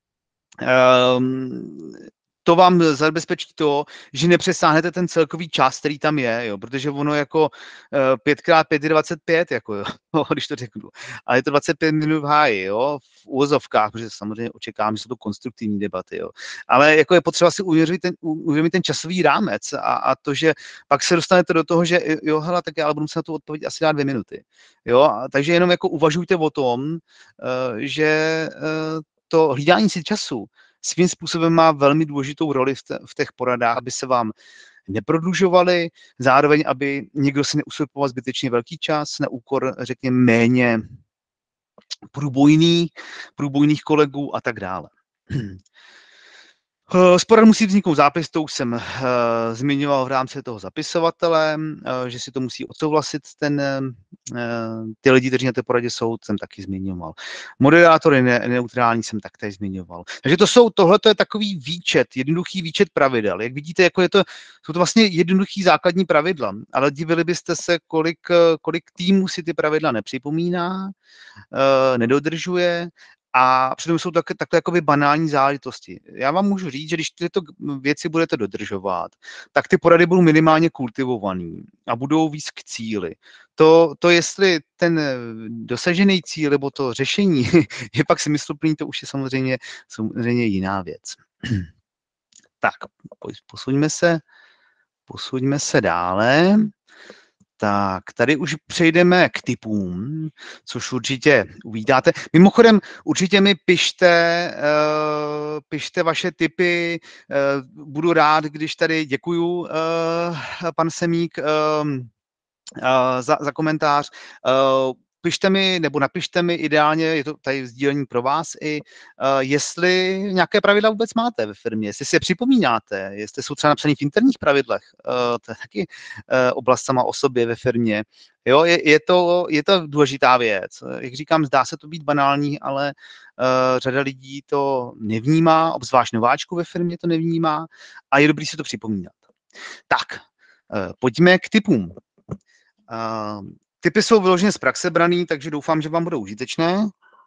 to vám zabezpečí to, že nepřesáhnete ten celkový čas, který tam je, jo, protože ono jako 5x5 je 25, jako jo, když to řeknu. Ale je to 25 minut v háji, jo, v uvozovkách, protože samozřejmě očekávám, že jsou to konstruktivní debaty, jo. Ale jako je potřeba si uvědomit ten časový rámec a to, že pak se dostanete do toho, že jo, hele, tak já ale budu se na tu odpověď asi dát 2 minuty, jo, takže jenom jako uvažujte o tom, že to hlídání si času svým způsobem má velmi důležitou roli v těch poradách, aby se vám neprodlužovali, zároveň, aby někdo si neusurpoval zbytečně velký čas na úkor, řekněme, méně průbojných kolegů a tak dále. Z porad musí vzniknout zápis, to už jsem zmiňoval v rámci toho zapisovatele, že si to musí odsouhlasit ty lidi, kteří na té poradě jsou, jsem taky zmiňoval. Moderátory neutrální jsem taktéž zmiňoval. Takže tohle je takový jednoduchý výčet pravidel. Jak vidíte, jsou to vlastně jednoduchý základní pravidla, ale divili byste se, kolik týmů si ty pravidla nepřipomíná, nedodržuje, a přitom jsou takové jakoby banální záležitosti. Já vám můžu říct, že když tyto věci budete dodržovat, tak ty porady budou minimálně kultivovaný a budou víc k cíli. To jestli ten dosažený cíl nebo to řešení je pak smysluplný, to už je samozřejmě jiná věc. Tak, posuňme se dále. Tak, tady už přejdeme k typům, což určitě uvítáte. Mimochodem, určitě mi pište vaše tipy. Budu rád, když tady děkuju, pan Semík, za komentář. Pište mi, nebo napište mi ideálně, je to tady sdílení pro vás i, jestli nějaké pravidla vůbec máte ve firmě, jestli si je připomínáte, jestli jsou třeba napsané v interních pravidlech, to je taky oblast sama o sobě ve firmě. Jo, je to důležitá věc. Jak říkám, zdá se to být banální, ale řada lidí to nevnímá, obzvlášť nováčku ve firmě to nevnímá a je dobrý si to připomínat. Tak, pojďme k typům. Tipy jsou vyloženě z praxe braný, takže doufám, že vám budou užitečné.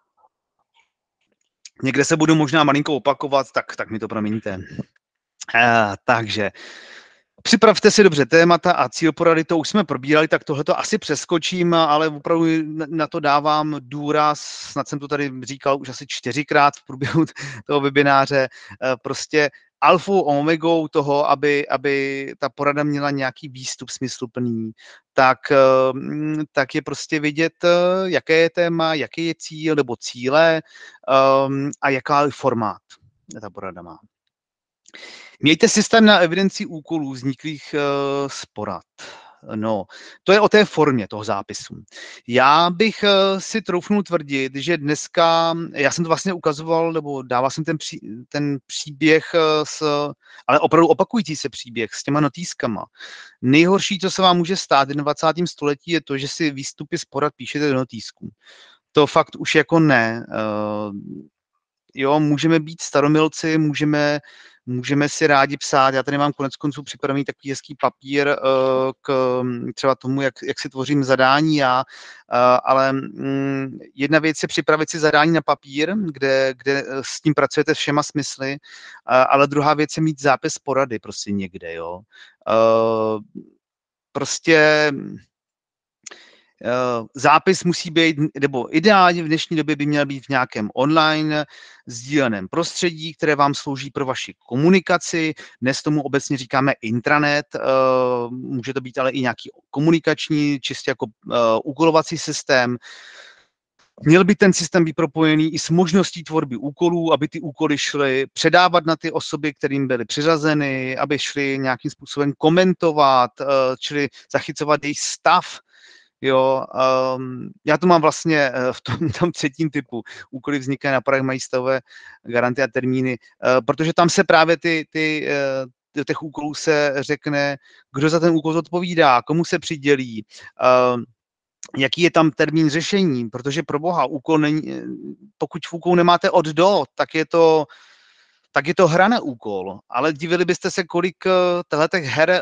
Někde se budu možná malinko opakovat, tak mi to promiňte. Takže připravte si dobře témata a cíl porady, to už jsme probírali, tak tohle to asi přeskočím, ale opravdu na to dávám důraz, snad jsem to tady říkal už asi 4krát v průběhu toho webináře, prostě alfou a omegou toho, aby ta porada měla nějaký výstup smysluplný, tak je prostě vidět, jaké je téma, jaký je cíl nebo cíle a jaká je formát ta porada má. Mějte systém na evidenci úkolů vzniklých z porad. No, to je o té formě toho zápisu. Já bych si troufnul tvrdit, že dneska, já jsem to vlastně ukazoval, nebo dával jsem ten příběh, ale opravdu opakující se příběh s těma notýskama. Nejhorší, co se vám může stát v 21. století, je to, že si výstupy z porad píšete do notýsků. To fakt už jako ne. Jo, můžeme být staromilci, můžeme si rádi psát. Já tady mám koneckonců připravený takový hezký papír k třeba tomu, jak si tvořím zadání já, ale jedna věc je připravit si zadání na papír, kde s tím pracujete všema smysly, ale druhá věc je mít zápis porady prostě někde, jo. Prostě zápis musí být, nebo ideálně v dnešní době by měl být v nějakém online sdíleném prostředí, které vám slouží pro vaši komunikaci. Dnes tomu obecně říkáme intranet, může to být ale i nějaký komunikační, čistě jako úkolovací systém. Měl by ten systém být propojený i s možností tvorby úkolů, aby ty úkoly šly předávat na ty osoby, kterým byly přiřazeny, aby šly nějakým způsobem komentovat, čili zachycovat jejich stav. Jo, já to mám vlastně v tom třetím typu. Úkoly vznikají na porách, mají stavové garanty a termíny, protože tam se právě do těch úkolů se řekne, kdo za ten úkol zodpovídá, komu se přidělí, jaký je tam termín řešení, protože pro boha úkol není, pokud v úkolu nemáte od do, tak je to hra na úkol, ale divili byste se, kolik těch her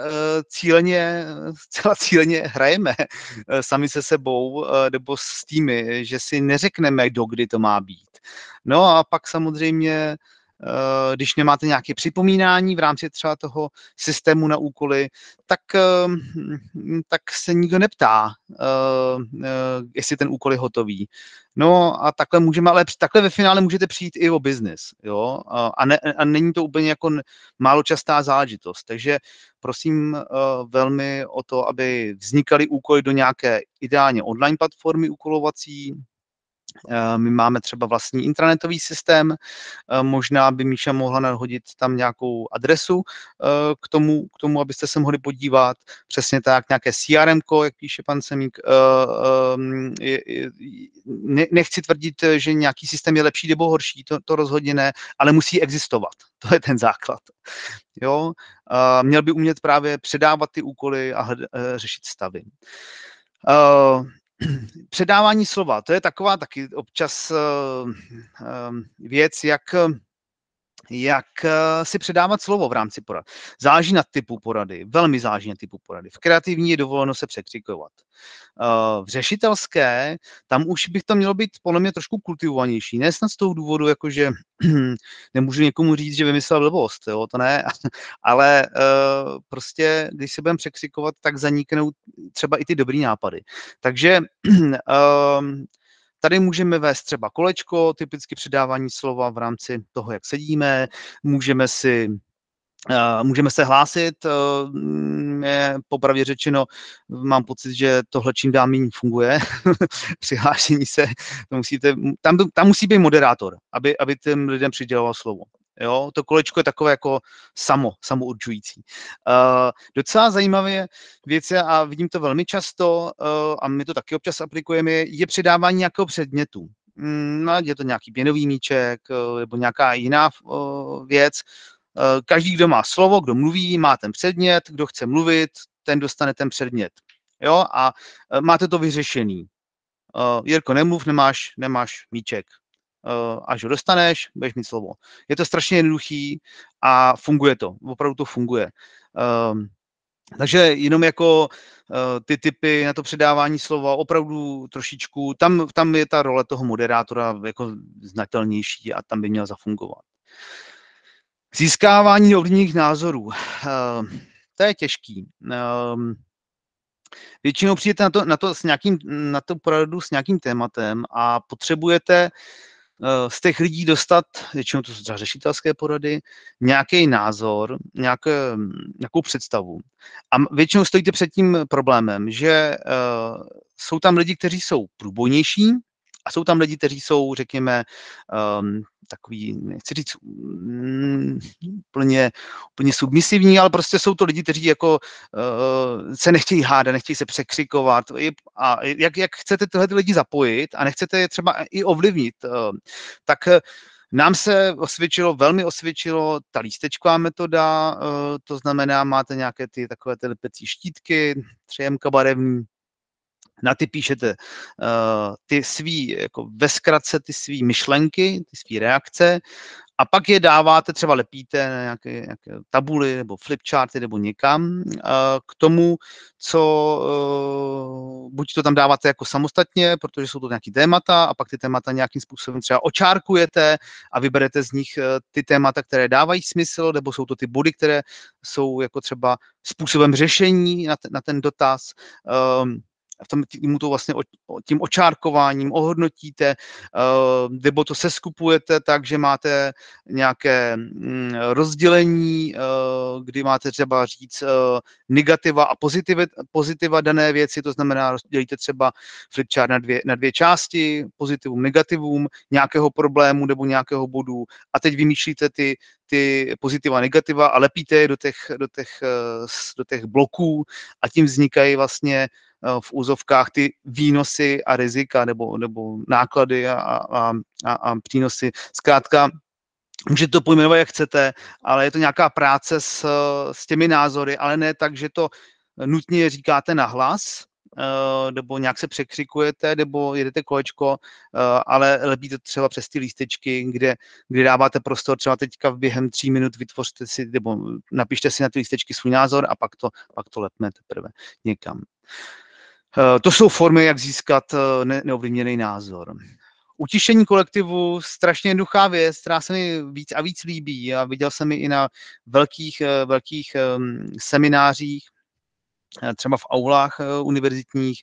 cíleně hrajeme sami se sebou nebo s týmy, že si neřekneme, kdy to má být. No a pak samozřejmě, když nemáte nějaké připomínání v rámci třeba toho systému na úkoly, tak se nikdo neptá, jestli ten úkol je hotový. No a takhle ve finále můžete přijít i o biznis, jo, a není to úplně jako málo častá záležitost, takže prosím velmi o to, aby vznikaly úkoly do nějaké ideálně online platformy úkolovací, My máme třeba vlastní intranetový systém, možná by Míša mohla nahodit tam nějakou adresu k tomu, abyste se mohli podívat. Přesně tak, nějaké CRM, jak píše pan Semík. Nechci tvrdit, že nějaký systém je lepší nebo horší, to rozhodně ne, ale musí existovat. To je ten základ. Jo? Měl by umět právě předávat ty úkoly a řešit stavy. Předávání slova, to je taková taky občas věc, jak si předávat slovo v rámci porad. Záleží na typu porady, velmi záleží na typu porady. V kreativní je dovoleno se překřikovat. V řešitelské, tam už bych to mělo být podle mě trošku kultivovanější. Ne snad z toho důvodu, jakože nemůžu někomu říct, že vymyslel blbost, jo, to ne, ale prostě, když se budeme překřikovat, tak zaniknou třeba i ty dobrý nápady. Takže tady můžeme vést třeba kolečko, typicky předávání slova v rámci toho, jak sedíme, můžeme se hlásit, popravdě řečeno, mám pocit, že tohle čím dál méně funguje, přihlášení se, tam musí být moderátor, aby těm lidem přiděloval slovo. Jo, to kolečko je takové jako samourčující. Docela zajímavé věci a vidím to velmi často a my to taky občas aplikujeme, je předávání nějakého předmětu. Je to nějaký pěnový míček nebo nějaká jiná věc. Každý, kdo má slovo, kdo mluví, má ten předmět, kdo chce mluvit, ten dostane ten předmět. Jo, a máte to vyřešený. Jirko, nemluv, nemáš míček. Až ho dostaneš, budeš mít slovo. Je to strašně jednoduchý a funguje to. Opravdu to funguje. Takže jenom jako ty typy na to předávání slova opravdu trošičku, tam je ta role toho moderátora jako znatelnější a tam by měla zafungovat. Získávání ovlivněných názorů. To je těžký. Většinou přijdete na tu poradu s nějakým tématem a potřebujete z těch lidí dostat, většinou to jsou třeba řešitelské porady, nějaký názor, nějakou představu. A většinou stojíte před tím problémem, že jsou tam lidi, kteří jsou průbojnější a jsou tam lidi, kteří jsou, řekněme, takový, nechci říct úplně submisivní, ale prostě jsou to lidi, kteří jako se nechtějí hádat, nechtějí se překřikovat. A jak chcete tyhle lidi zapojit a nechcete je třeba i ovlivnit, tak nám se velmi osvědčilo ta lístečková metoda, to znamená, máte nějaké takové ty lepecí štítky, 3M barevný, na ty píšete ty svý, jako ve zkratce ty svý myšlenky, ty svý reakce a pak je dáváte, třeba lepíte na nějaké tabuly nebo flipcharty nebo někam k tomu, co buď to tam dáváte jako samostatně, protože jsou to nějaký témata a pak ty témata nějakým způsobem třeba očárkujete a vyberete z nich ty témata, které dávají smysl, nebo jsou to ty body, které jsou jako třeba způsobem řešení na ten dotaz. Mu to vlastně tím očárkováním ohodnotíte, nebo to seskupujete tak, že máte nějaké rozdělení, kdy máte třeba říct negativa a pozitiva dané věci, to znamená, rozdělíte třeba flipchart na dvě části, pozitivum, negativum, nějakého problému nebo nějakého bodu a teď vymýšlíte ty pozitiva a negativa a lepíte je do těch bloků a tím vznikají vlastně v úzovkách ty výnosy a rizika nebo náklady a přínosy. Zkrátka, můžete to pojmenovat, jak chcete, ale je to nějaká práce s těmi názory, ale ne tak, že to nutně říkáte nahlas, nebo nějak se překřikujete, nebo jedete kolečko, ale lepíte třeba přes ty lístečky, kde dáváte prostor, třeba teďka během 3 minut vytvořte si, nebo napište si na ty lístečky svůj názor a pak to lepne teprve někam. To jsou formy, jak získat neovlivněný názor. Utišení kolektivu, strašně jednoduchá věc, která se mi víc a víc líbí a viděl jsem ji i na velkých seminářích, třeba v aulách univerzitních.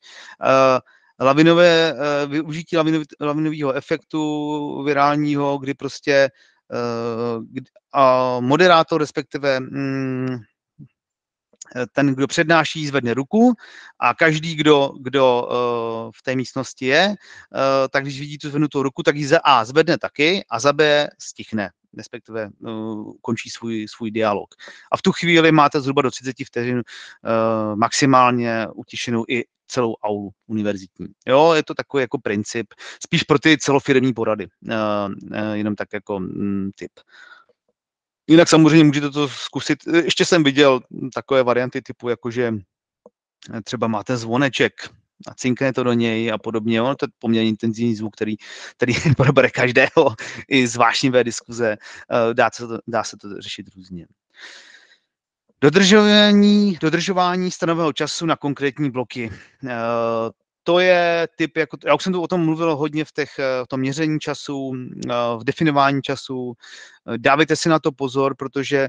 Využití lavinového efektu virálního, kdy prostě moderátor, respektive ten, kdo přednáší, zvedne ruku a každý, kdo v té místnosti je, tak když vidí tu zvednutou ruku, tak ji za A zvedne taky a za B stihne, respektive končí svůj dialog. A v tu chvíli máte zhruba do 30 vteřin maximálně utišenou i celou aulu univerzitní. Jo, je to takový jako princip, spíš pro ty celofiremní porady, jenom tak jako tip. Jinak samozřejmě můžete to zkusit. Ještě jsem viděl takové varianty typu, jakože třeba máte zvoneček a cinkne to do něj a podobně. Ono to je poměrně intenzivní zvuk, který probere každého, i zvášnivé diskuze. Dá se to řešit různě. Dodržování stanoveného času na konkrétní bloky. To je typ, jako, já už jsem o tom mluvil hodně v tom měření času, v definování času. Dávejte si na to pozor, protože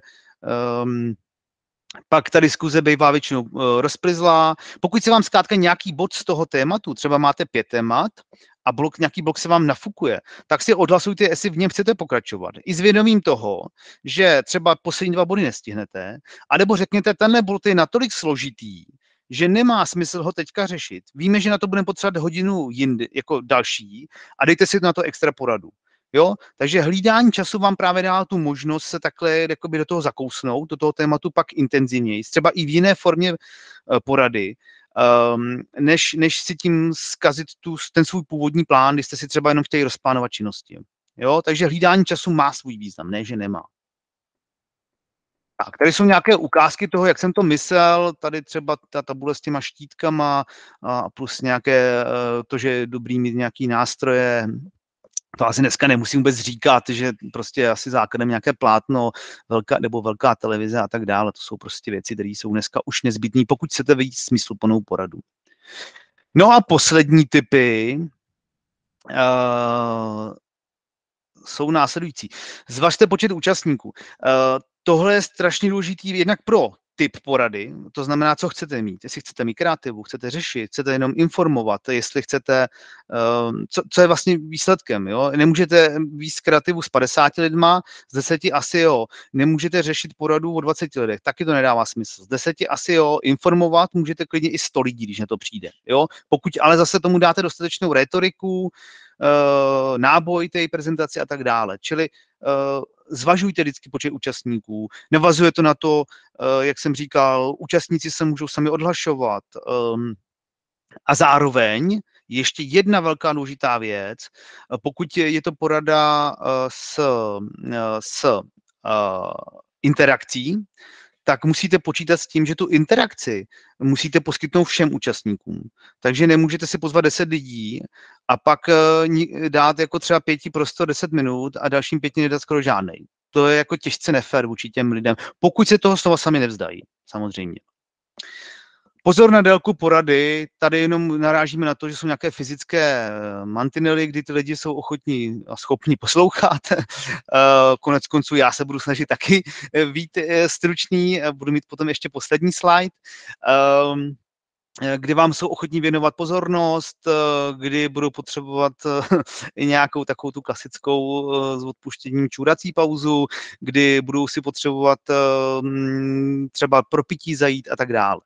pak ta diskuze bývá většinou rozplyzlá. Pokud se vám zkrátka nějaký bod z toho tématu, třeba máte 5 témat a nějaký blok se vám nafukuje, tak si odhlasujte, jestli v něm chcete pokračovat. I s vědomím toho, že třeba poslední 2 body nestihnete, anebo řekněte, tenhle bod je natolik složitý, že nemá smysl ho teďka řešit. Víme, že na to budeme potřebovat hodinu jindy, jako další, a dejte si na to extra poradu. Jo? Takže hlídání času vám právě dá tu možnost se takhle jakoby do toho zakousnout, do toho tématu pak intenzivněji, třeba i v jiné formě porady, než si tím zkazit ten svůj původní plán, když jste si třeba jenom chtěli rozplánovat činnosti. Jo? Takže hlídání času má svůj význam, ne, že nemá. Tak, tady jsou nějaké ukázky toho, jak jsem to myslel, tady třeba ta tabule s těma štítkama a plus nějaké to, že je dobrý mít nějaký nástroje. To asi dneska nemusím vůbec říkat, že prostě asi základem nějaké plátno, velká televize a tak dále. To jsou prostě věci, které jsou dneska už nezbytné, pokud chcete vidět smysluplnou poradu. No a poslední typy jsou následující. Zvažte počet účastníků. Tohle je strašně důležitý jednak pro typ porady, to znamená, co chcete mít. Jestli chcete mít kreativu, chcete řešit, chcete jenom informovat, jestli chcete, co je vlastně výsledkem. Jo? Nemůžete víc kreativu s 50 lidma, z 10 asi jo. Nemůžete řešit poradu o 20 lidech, taky to nedává smysl. Z 10 asi jo, informovat můžete klidně i 100 lidí, když na to přijde. Jo? Pokud ale zase tomu dáte dostatečnou rétoriku, náboj té prezentaci a tak dále. Čili zvažujte vždycky počet účastníků, navazuje to na to, jak jsem říkal, účastníci se můžou sami odhlašovat a zároveň ještě jedna velká důležitá věc, pokud je to porada s interakcí, tak musíte počítat s tím, že tu interakci musíte poskytnout všem účastníkům. Takže nemůžete si pozvat 10 lidí a pak dát jako třeba 5 prostor 10 minut a dalším 5 nedat skoro žádnej. To je jako těžce nefér vůči těm lidem, pokud se toho slova sami nevzdají, samozřejmě. Pozor na délku porady, tady jenom narážíme na to, že jsou nějaké fyzické mantinely, kdy ty lidi jsou ochotní a schopní poslouchat. Konec konců já se budu snažit taky být stručný, budu mít potom ještě poslední slide, kdy vám jsou ochotní věnovat pozornost, kdy budou potřebovat i nějakou takovou tu klasickou s odpuštěním čůrací pauzu, kdy budou si potřebovat třeba pro pití zajít a tak dále.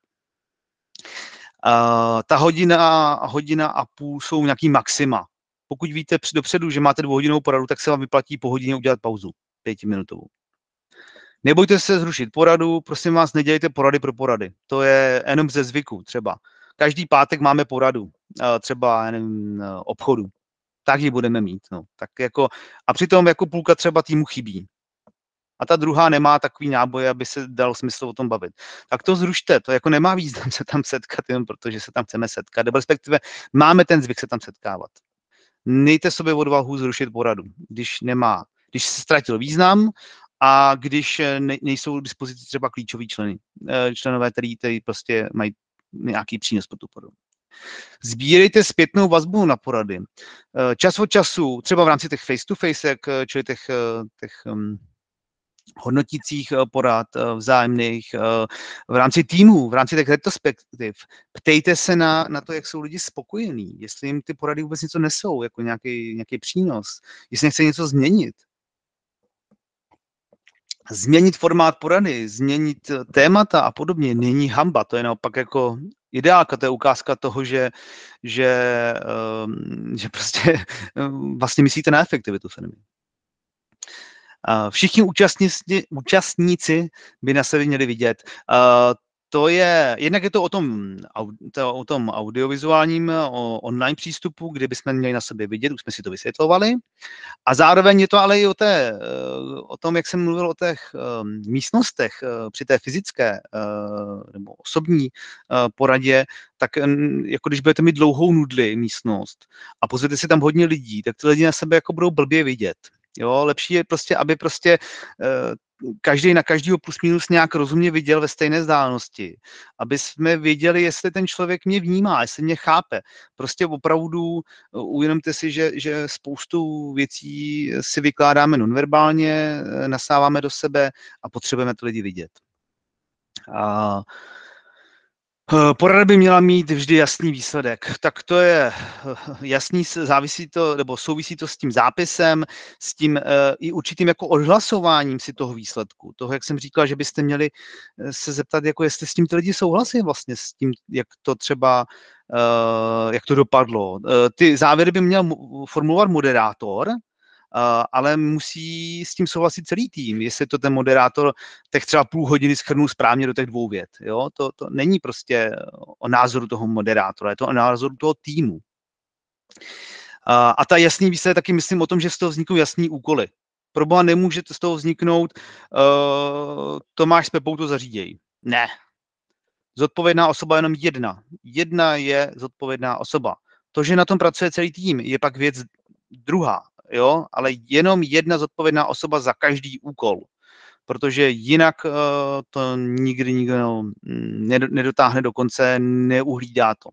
Ta hodina a půl jsou nějaký maxima. Pokud víte dopředu, že máte 2hodinovou poradu, tak se vám vyplatí po hodině udělat pauzu, 5minutovou. Nebojte se zrušit poradu, prosím vás, nedělejte porady pro porady. To je jenom ze zvyku třeba. Každý pátek máme poradu, třeba nevím, obchodu. Tak ji budeme mít. No. Tak jako, a přitom jako půlka třeba týmu chybí. A ta druhá nemá takový náboj, aby se dal smysl o tom bavit. Tak to zrušte, to jako nemá význam se tam setkat, jenom protože se tam chceme setkat, nebo respektive máme ten zvyk se tam setkávat. Nejte sobě odvahu zrušit poradu, když se ztratil význam a když nejsou k dispozici třeba klíčoví členové, který prostě mají nějaký přínos pro tu poradu. Sbírejte zpětnou vazbu na porady. Čas od času, třeba v rámci těch face-to-face, čili těch hodnotících porad vzájemných, v rámci týmů, v rámci těch retrospektiv. Ptejte se na to, jak jsou lidi spokojení, jestli jim ty porady vůbec něco nesou, jako nějaký přínos, jestli nechce něco změnit. změnit formát porady, změnit témata a podobně není hanba, to je naopak jako ideálka, to je ukázka toho, že prostě vlastně myslíte na efektivitu firmy. Všichni účastníci by na sebe měli vidět. To je, jednak je to o tom audiovizuálním, online přístupu, kdy bychom měli na sebe vidět, už jsme si to vysvětlovali. A zároveň je to ale i o tom, jak jsem mluvil o těch místnostech při té fyzické nebo osobní poradě, tak jako když budete mít dlouhou nudli místnost a pozvete si tam hodně lidí, tak ty lidi na sebe jako budou blbě vidět. Jo, lepší je prostě, aby prostě každý na každého plus minus nějak rozumně viděl ve stejné vzdálenosti, aby jsme věděli, jestli ten člověk mě vnímá, jestli mě chápe. Prostě opravdu uvědomte si, že spoustu věcí si vykládáme nonverbálně, nasáváme do sebe a potřebujeme ty lidi vidět. Porada by měla mít vždy jasný výsledek. Tak to je jasný, souvisí to s tím zápisem, s tím i určitým jako odhlasováním si toho výsledku. Toho, jak jsem říkal, že byste měli se zeptat, jako jestli s tím ty lidi souhlasí vlastně, s tím, jak to třeba, jak to dopadlo. Ty závěry by měl formulovat moderátor, ale musí s tím souhlasit celý tým, jestli to ten moderátor těch třeba půl hodiny shrnul správně do těch 2 vět. Jo? To není prostě o názoru toho moderátora, je to o názoru toho týmu. A ta jasný výsledek taky myslím o tom, že z toho vzniknou jasný úkoly. Proboha nemůže z toho vzniknout Tomáš s Pepou to zařídějí. Ne. Zodpovědná osoba je jenom jedna. Jedna je zodpovědná osoba. To, že na tom pracuje celý tým, je pak věc druhá. Jo, ale jenom jedna zodpovědná osoba za každý úkol, protože jinak to nikdy nikdo nedotáhne do konce, neuhlídá to.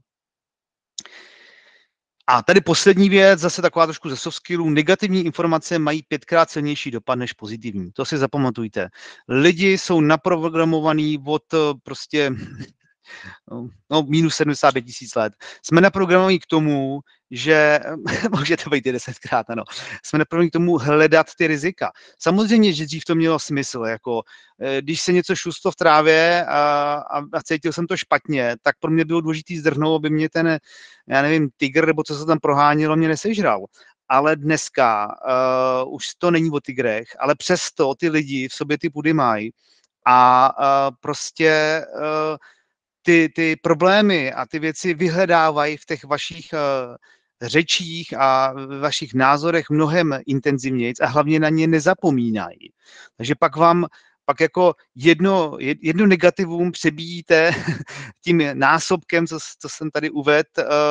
A tady poslední věc, zase taková trošku ze soft skillů, negativní informace mají 5krát silnější dopad než pozitivní. To si zapamatujte. Lidi jsou naprogramovaní od prostě minus 75 000 let. Jsme naprogramovaní k tomu, že můžete být i 10krát, ano. Jsme naprogramovaní k tomu hledat ty rizika. Samozřejmě, že dřív to mělo smysl, jako když se něco šustlo v trávě a cítil jsem to špatně, tak pro mě bylo důležité zdrhnout, aby mě ten, já nevím, tygr, nebo co se tam prohánělo, mě nesežral. Ale dneska už to není o tygrech, ale přesto ty lidi v sobě ty pudy mají a prostě ty problémy a ty věci vyhledávají v těch vašich řečích a vašich názorech mnohem intenzivněji a hlavně na ně nezapomínají. Takže pak jako jedno negativum přebíjíte tím násobkem, co jsem tady uvedl,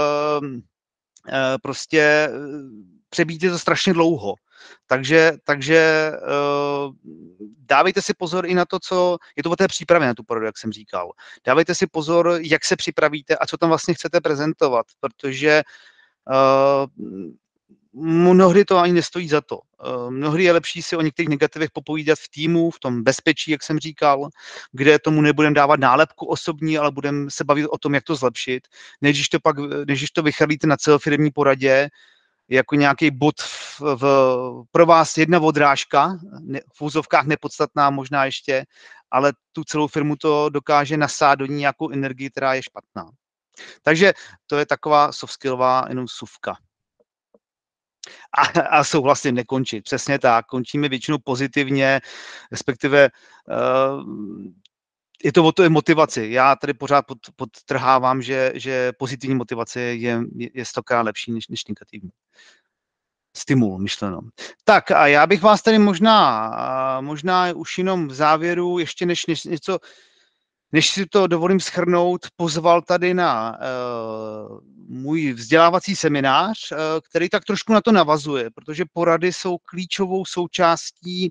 prostě přebíjíte to strašně dlouho. Takže dávejte si pozor i na to, co je to o té přípravě na tu poradu, jak jsem říkal. Dávejte si pozor, jak se připravíte a co tam vlastně chcete prezentovat, protože mnohdy to ani nestojí za to. Mnohdy je lepší si o některých negativech popovídat v týmu, v tom bezpečí, jak jsem říkal, kde tomu nebudeme dávat nálepku osobní, ale budeme se bavit o tom, jak to zlepšit, než když to vychrlíte na celofiremní poradě, jako nějaký bod pro vás jedna odrážka, v úzovkách nepodstatná možná ještě, ale tu celou firmu to dokáže nasát do ní nějakou energii, která je špatná. Takže to je taková soft skillová jenom suvka. A souhlasím, nekončit. Přesně tak. Končíme většinou pozitivně, respektive je to o té motivaci. Já tady pořád podtrhávám, že pozitivní motivace je 100krát lepší než negativní. Stimul, myšleno. Tak a já bych vás tady možná už jenom v závěru, ještě než si to dovolím shrnout, pozval tady na můj vzdělávací seminář, který tak trošku na to navazuje, protože porady jsou klíčovou součástí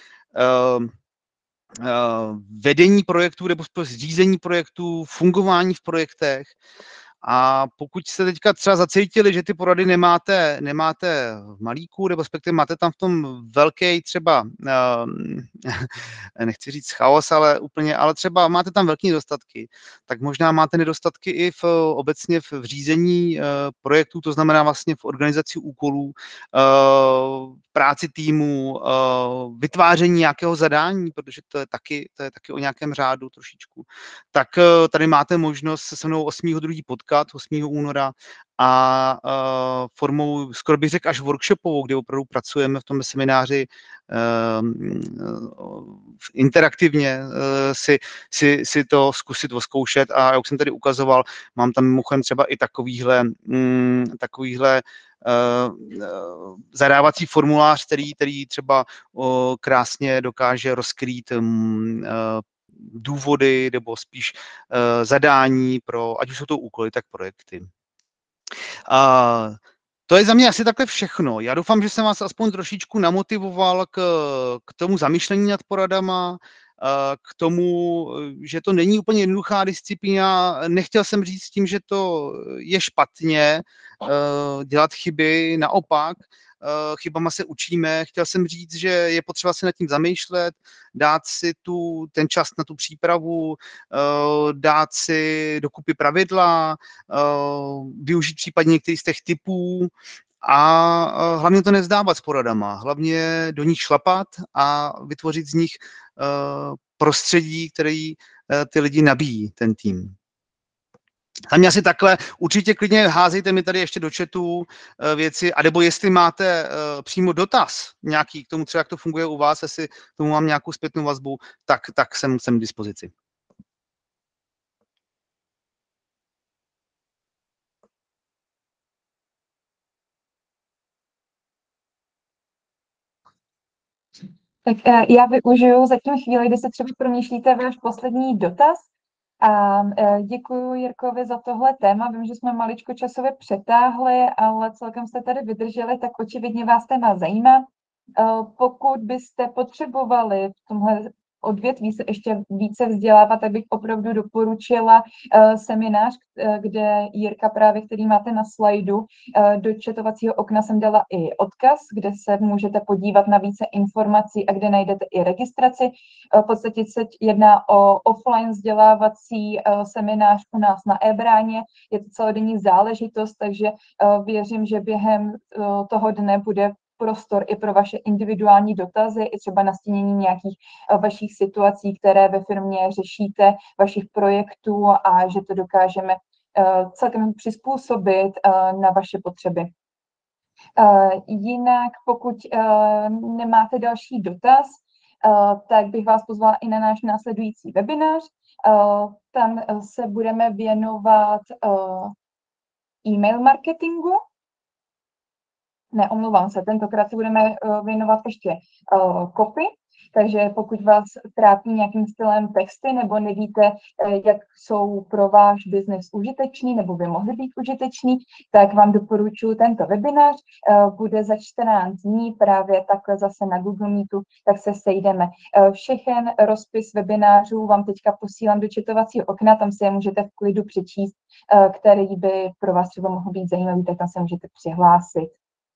vedení projektů nebo řízení projektů, fungování v projektech. A pokud jste teďka třeba zacítili, že ty porady nemáte v malíku, nebo respektive máte tam v tom velký třeba nechci říct chaos, ale úplně, ale třeba máte tam velké nedostatky, tak možná máte nedostatky i obecně v řízení projektů, to znamená vlastně v organizaci úkolů, v práci týmu, vytváření nějakého zadání, protože to je taky o nějakém řádu trošičku. Tak tady máte možnost se mnou 8.2. potkat, 8. února, a formou, skoro bych řekl, až workshopovou, kde opravdu pracujeme v tom semináři interaktivně, si to zkusit odzkoušet. A jak jsem tady ukazoval, mám tam mimochodem třeba i takovýhle zadávací formulář, který třeba krásně dokáže rozkrýt důvody nebo spíš zadání pro, ať už jsou to úkoly, tak projekty. To je za mě asi takhle všechno. Já doufám, že jsem vás aspoň trošičku namotivoval k tomu zamýšlení nad poradama, k tomu, že to není úplně jednoduchá disciplína. Nechtěl jsem říct tím, že to je špatně dělat chyby, naopak. Chybama se učíme. Chtěl jsem říct, že je potřeba se nad tím zamýšlet, dát si ten čas na tu přípravu, dát si dokupy pravidla, využít případně některých z těch typů a hlavně to nevzdávat s poradama. Hlavně do nich šlapat a vytvořit z nich prostředí, který ty lidi nabíjí, ten tým. A mě asi takhle, určitě klidně házejte mi tady ještě do chatu věci, anebo jestli máte přímo dotaz nějaký k tomu, třeba jak to funguje u vás, jestli tomu mám nějakou zpětnou vazbu, tak jsem k dispozici. Tak já využiju zatím chvíli, kdy se třeba promýšlíte váš poslední dotaz. A děkuji Jirkovi za tohle téma. Vím, že jsme maličko časově přetáhli, ale celkem jste tady vydrželi, tak očividně vás téma zajímá. Pokud byste potřebovali v tomhle odvětví se ještě více vzdělávat, tak bych opravdu doporučila seminář, kde Jirka právě, který máte na slajdu, do chatovacího okna jsem dala i odkaz, kde se můžete podívat na více informací a kde najdete i registraci. V podstatě se jedná o offline vzdělávací seminář u nás na e-bráně. Je to celodenní záležitost, takže věřím, že během toho dne bude prostor i pro vaše individuální dotazy, i třeba nastínění nějakých vašich situací, které ve firmě řešíte, vašich projektů a že to dokážeme celkem přizpůsobit na vaše potřeby. Jinak, pokud nemáte další dotaz, tak bych vás pozvala i na náš následující webinář. Tam se budeme věnovat e-mail marketingu. Ne, omlouvám se, tentokrát se budeme věnovat ještě copy, takže pokud vás trápí nějakým stylem texty nebo nevíte, jak jsou pro váš biznes užitečný nebo by mohly být užitečný, tak vám doporučuji tento webinář. Bude za 14 dní právě takhle zase na Google Meetu, tak se sejdeme. Všechen rozpis webinářů vám teďka posílám do chatovacího okna, tam se je můžete v klidu přečíst, který by pro vás třeba mohl být zajímavý, tak tam se můžete přihlásit.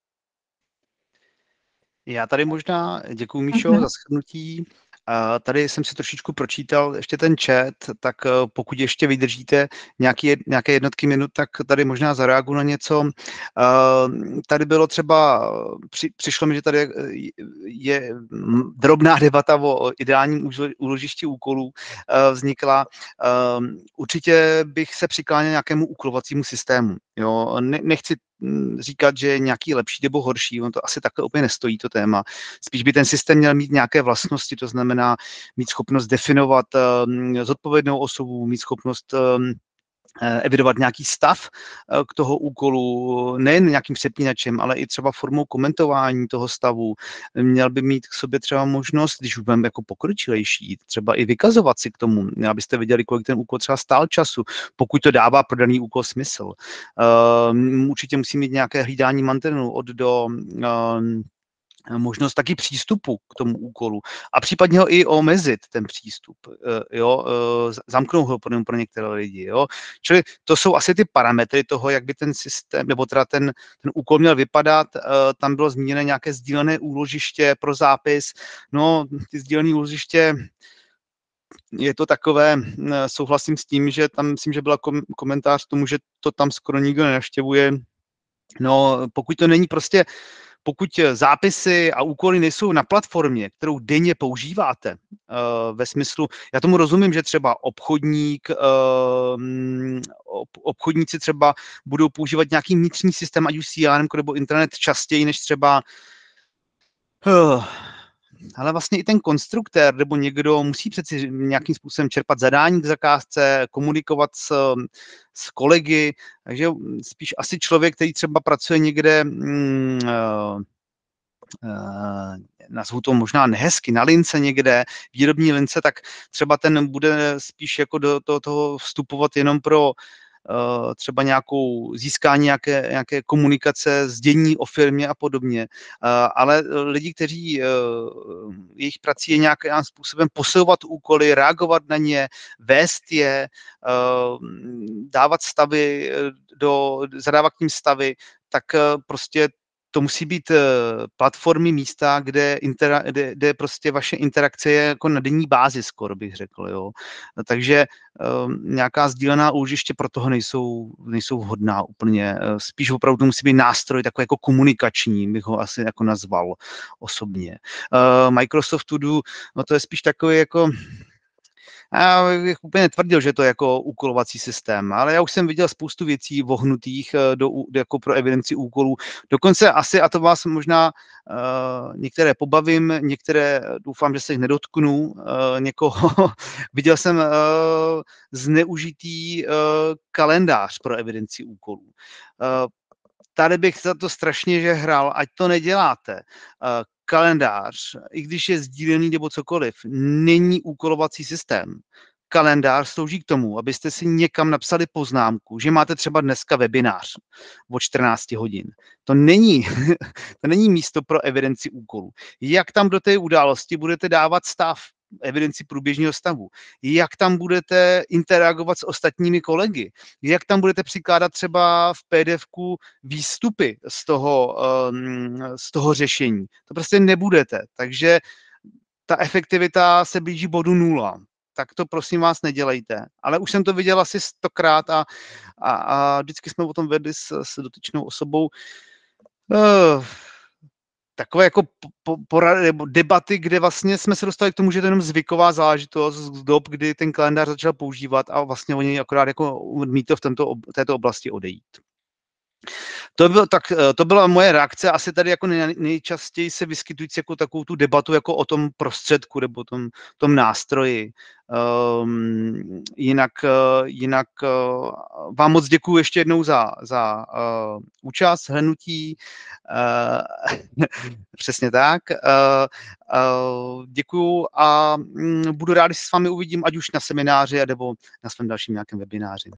Já tady možná děkuji, Míšo, za shrnutí. Tady jsem si trošičku pročítal ještě ten chat, tak pokud ještě vydržíte nějaké jednotky minut, tak tady možná zareaguji na něco. Tady bylo třeba, přišlo mi, že tady je drobná debata o ideálním úložišti úkolů vznikla. Určitě bych se přikláněl nějakému úkolovacímu systému. Jo? Nechci říkat, že je nějaký lepší nebo horší, on to asi takhle úplně nestojí, to téma. Spíš by ten systém měl mít nějaké vlastnosti, to znamená mít schopnost definovat zodpovědnou osobu, mít schopnost evidovat nějaký stav k toho úkolu, nejen nějakým přepínačem, ale i třeba formou komentování toho stavu. Měl by mít k sobě třeba možnost, když už budeme jako pokročilejší, třeba i vykazovat si k tomu, abyste viděli, kolik ten úkol třeba stál času, pokud to dává pro daný úkol smysl. Určitě musí mít nějaké hlídání mantinelu od do, možnost taky přístupu k tomu úkolu a případně ho i omezit, ten přístup, jo, zamknout ho pro některé lidi, jo. Čili to jsou asi ty parametry toho, jak by ten systém, nebo teda ten úkol měl vypadat. Tam bylo zmíněné nějaké sdílené úložiště pro zápis. No, ty sdílené úložiště, je to takové, souhlasím s tím, že tam myslím, že byla komentář k tomu, že to tam skoro nikdo nenavštěvuje. No, pokud zápisy a úkoly nejsou na platformě, kterou denně používáte, ve smyslu, já tomu rozumím, že třeba obchodníci třeba budou používat nějaký vnitřní systém, ať už CRM nebo internet častěji než třeba ale vlastně i ten konstruktér nebo někdo musí přeci nějakým způsobem čerpat zadání k zakázce, komunikovat s kolegy, takže spíš asi člověk, který třeba pracuje někde, nazvu to možná nehezky, na lince někde, výrobní lince, tak třeba ten bude spíš jako do toho vstupovat jenom pro třeba získání nějaké komunikace, sdění o firmě a podobně. Ale lidi, kteří jejich prací je nějakým způsobem posouvat úkoly, reagovat na ně, vést je, dávat stavy, zadávat k ním stavy, tak prostě to musí být platformy, místa, kde prostě vaše interakce je jako na denní bázi, skoro bych řekl. Jo. Takže nějaká sdílená úložiště pro toho nejsou vhodná úplně. Spíš opravdu to musí být nástroj takový jako komunikační, bych ho asi jako nazval osobně. Microsoft To Do, no to je spíš takový jako, já bych úplně netvrdil, že to je jako úkolovací systém, ale já už jsem viděl spoustu věcí vohnutých jako pro evidenci úkolů. Dokonce asi, a to vás možná některé pobavím, některé doufám, že se jich nedotknu, někoho viděl jsem zneužitý kalendář pro evidenci úkolů. Tady bych za to strašně žehral, ať to neděláte. Kalendář, i když je sdílený nebo cokoliv, není úkolovací systém. Kalendář slouží k tomu, abyste si někam napsali poznámku, že máte třeba dneska webinář o 14 hodin. To není místo pro evidenci úkolů. Jak tam do té události budete dávat stav, evidenci průběžného stavu, jak tam budete interagovat s ostatními kolegy, jak tam budete přikládat třeba v PDF-ku výstupy z toho řešení. To prostě nebudete, takže ta efektivita se blíží bodu 0. Tak to prosím vás nedělejte. Ale už jsem to viděl asi 100krát a vždycky jsme o tom vedli s dotyčnou osobou takové jako debaty, kde vlastně jsme se dostali k tomu, že to je jenom zvyková záležitost z dob, kdy ten kalendář začal používat a vlastně oni akorát jako odmítli v této oblasti odejít. To byla moje reakce, asi tady jako nejčastěji se vyskytující jako takovou tu debatu jako o tom prostředku nebo tom nástroji. Jinak vám moc děkuji ještě jednou za účast, hlédnutí. Přesně tak. Děkuju a budu rád, když se s vámi uvidím, ať už na semináři, nebo na svém dalším nějakém webináři.